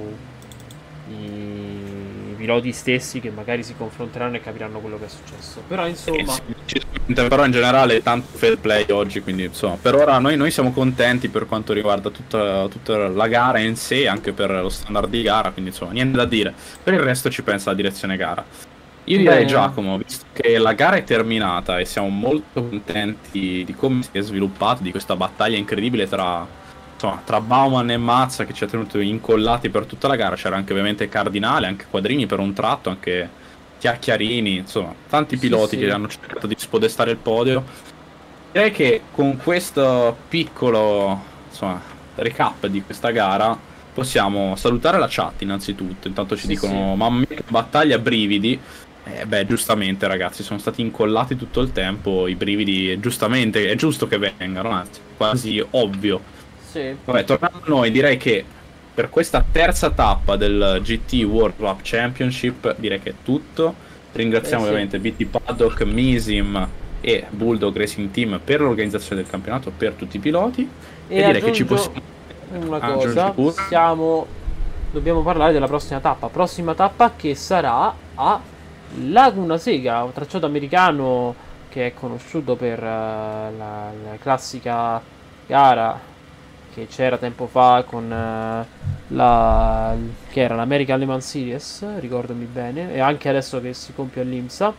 i, i piloti stessi, che magari si confronteranno e capiranno quello che è successo. Però insomma... Eh sì, però in generale tanto fair play oggi, quindi insomma per ora noi, noi siamo contenti per quanto riguarda tutta, tutta la gara in sé, anche per lo standard di gara, quindi insomma niente da dire. Per il resto ci pensa la direzione gara. Io direi, Beh, Giacomo, visto che la gara è terminata e siamo molto contenti di come si è sviluppata, di questa battaglia incredibile tra, insomma, tra Bauman e Mazza, che ci ha tenuto incollati per tutta la gara, c'era anche ovviamente Cardinale, anche Quadrini per un tratto, anche Chiacchiarini, insomma, tanti sì, piloti sì. che hanno cercato di spodestare il podio. Direi che con questo piccolo, insomma, recap di questa gara possiamo salutare la chat innanzitutto. Intanto ci Sì, dicono, sì. mamma mia, che battaglia, brividi. Eh beh, giustamente ragazzi, sono stati incollati tutto il tempo, i brividi, giustamente, è giusto che vengano, anzi, quasi ovvio. Sì. Vabbè, tornando a noi, direi che per questa terza tappa del G T World Cup Championship direi che è tutto. Ringraziamo Beh, sì. ovviamente B T Paddock, Misim e Bulldog Racing Team per l'organizzazione del campionato, per tutti i piloti. E, E direi che ci aggiungo possiamo una aggiungere cosa, pure. siamo... dobbiamo parlare della prossima tappa. Prossima tappa che sarà a Laguna Seca, un tracciato americano che è conosciuto per uh, la, la classica gara che c'era tempo fa con uh, la che era l'American Le Mans Series, ricordami bene, e anche adesso che si compie all'IMSA.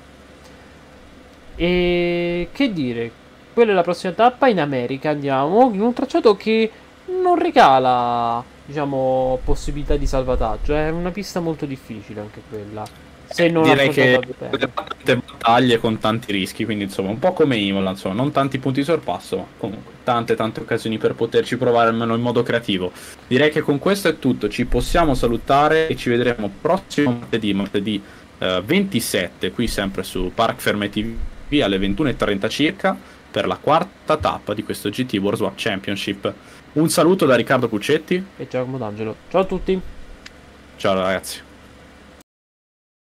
E che dire, quella è la prossima tappa in America, andiamo in un tracciato che non regala, diciamo, possibilità di salvataggio, è una pista molto difficile anche quella. Se non Direi che affrontata bene. tante battaglie con tanti rischi, quindi insomma un po' come Imola, insomma, non tanti punti di sorpasso, ma comunque tante tante occasioni per poterci provare almeno in modo creativo. Direi che con questo è tutto, ci possiamo salutare e ci vedremo prossimo martedì, martedì eh, ventisette, qui sempre su Park Ferme T V alle ventuno e trenta circa per la quarta tappa di questo G T World Cup Championship. Un saluto da Riccardo Puccetti E Giacomo D'Angelo. Ciao a tutti. ciao ragazzi.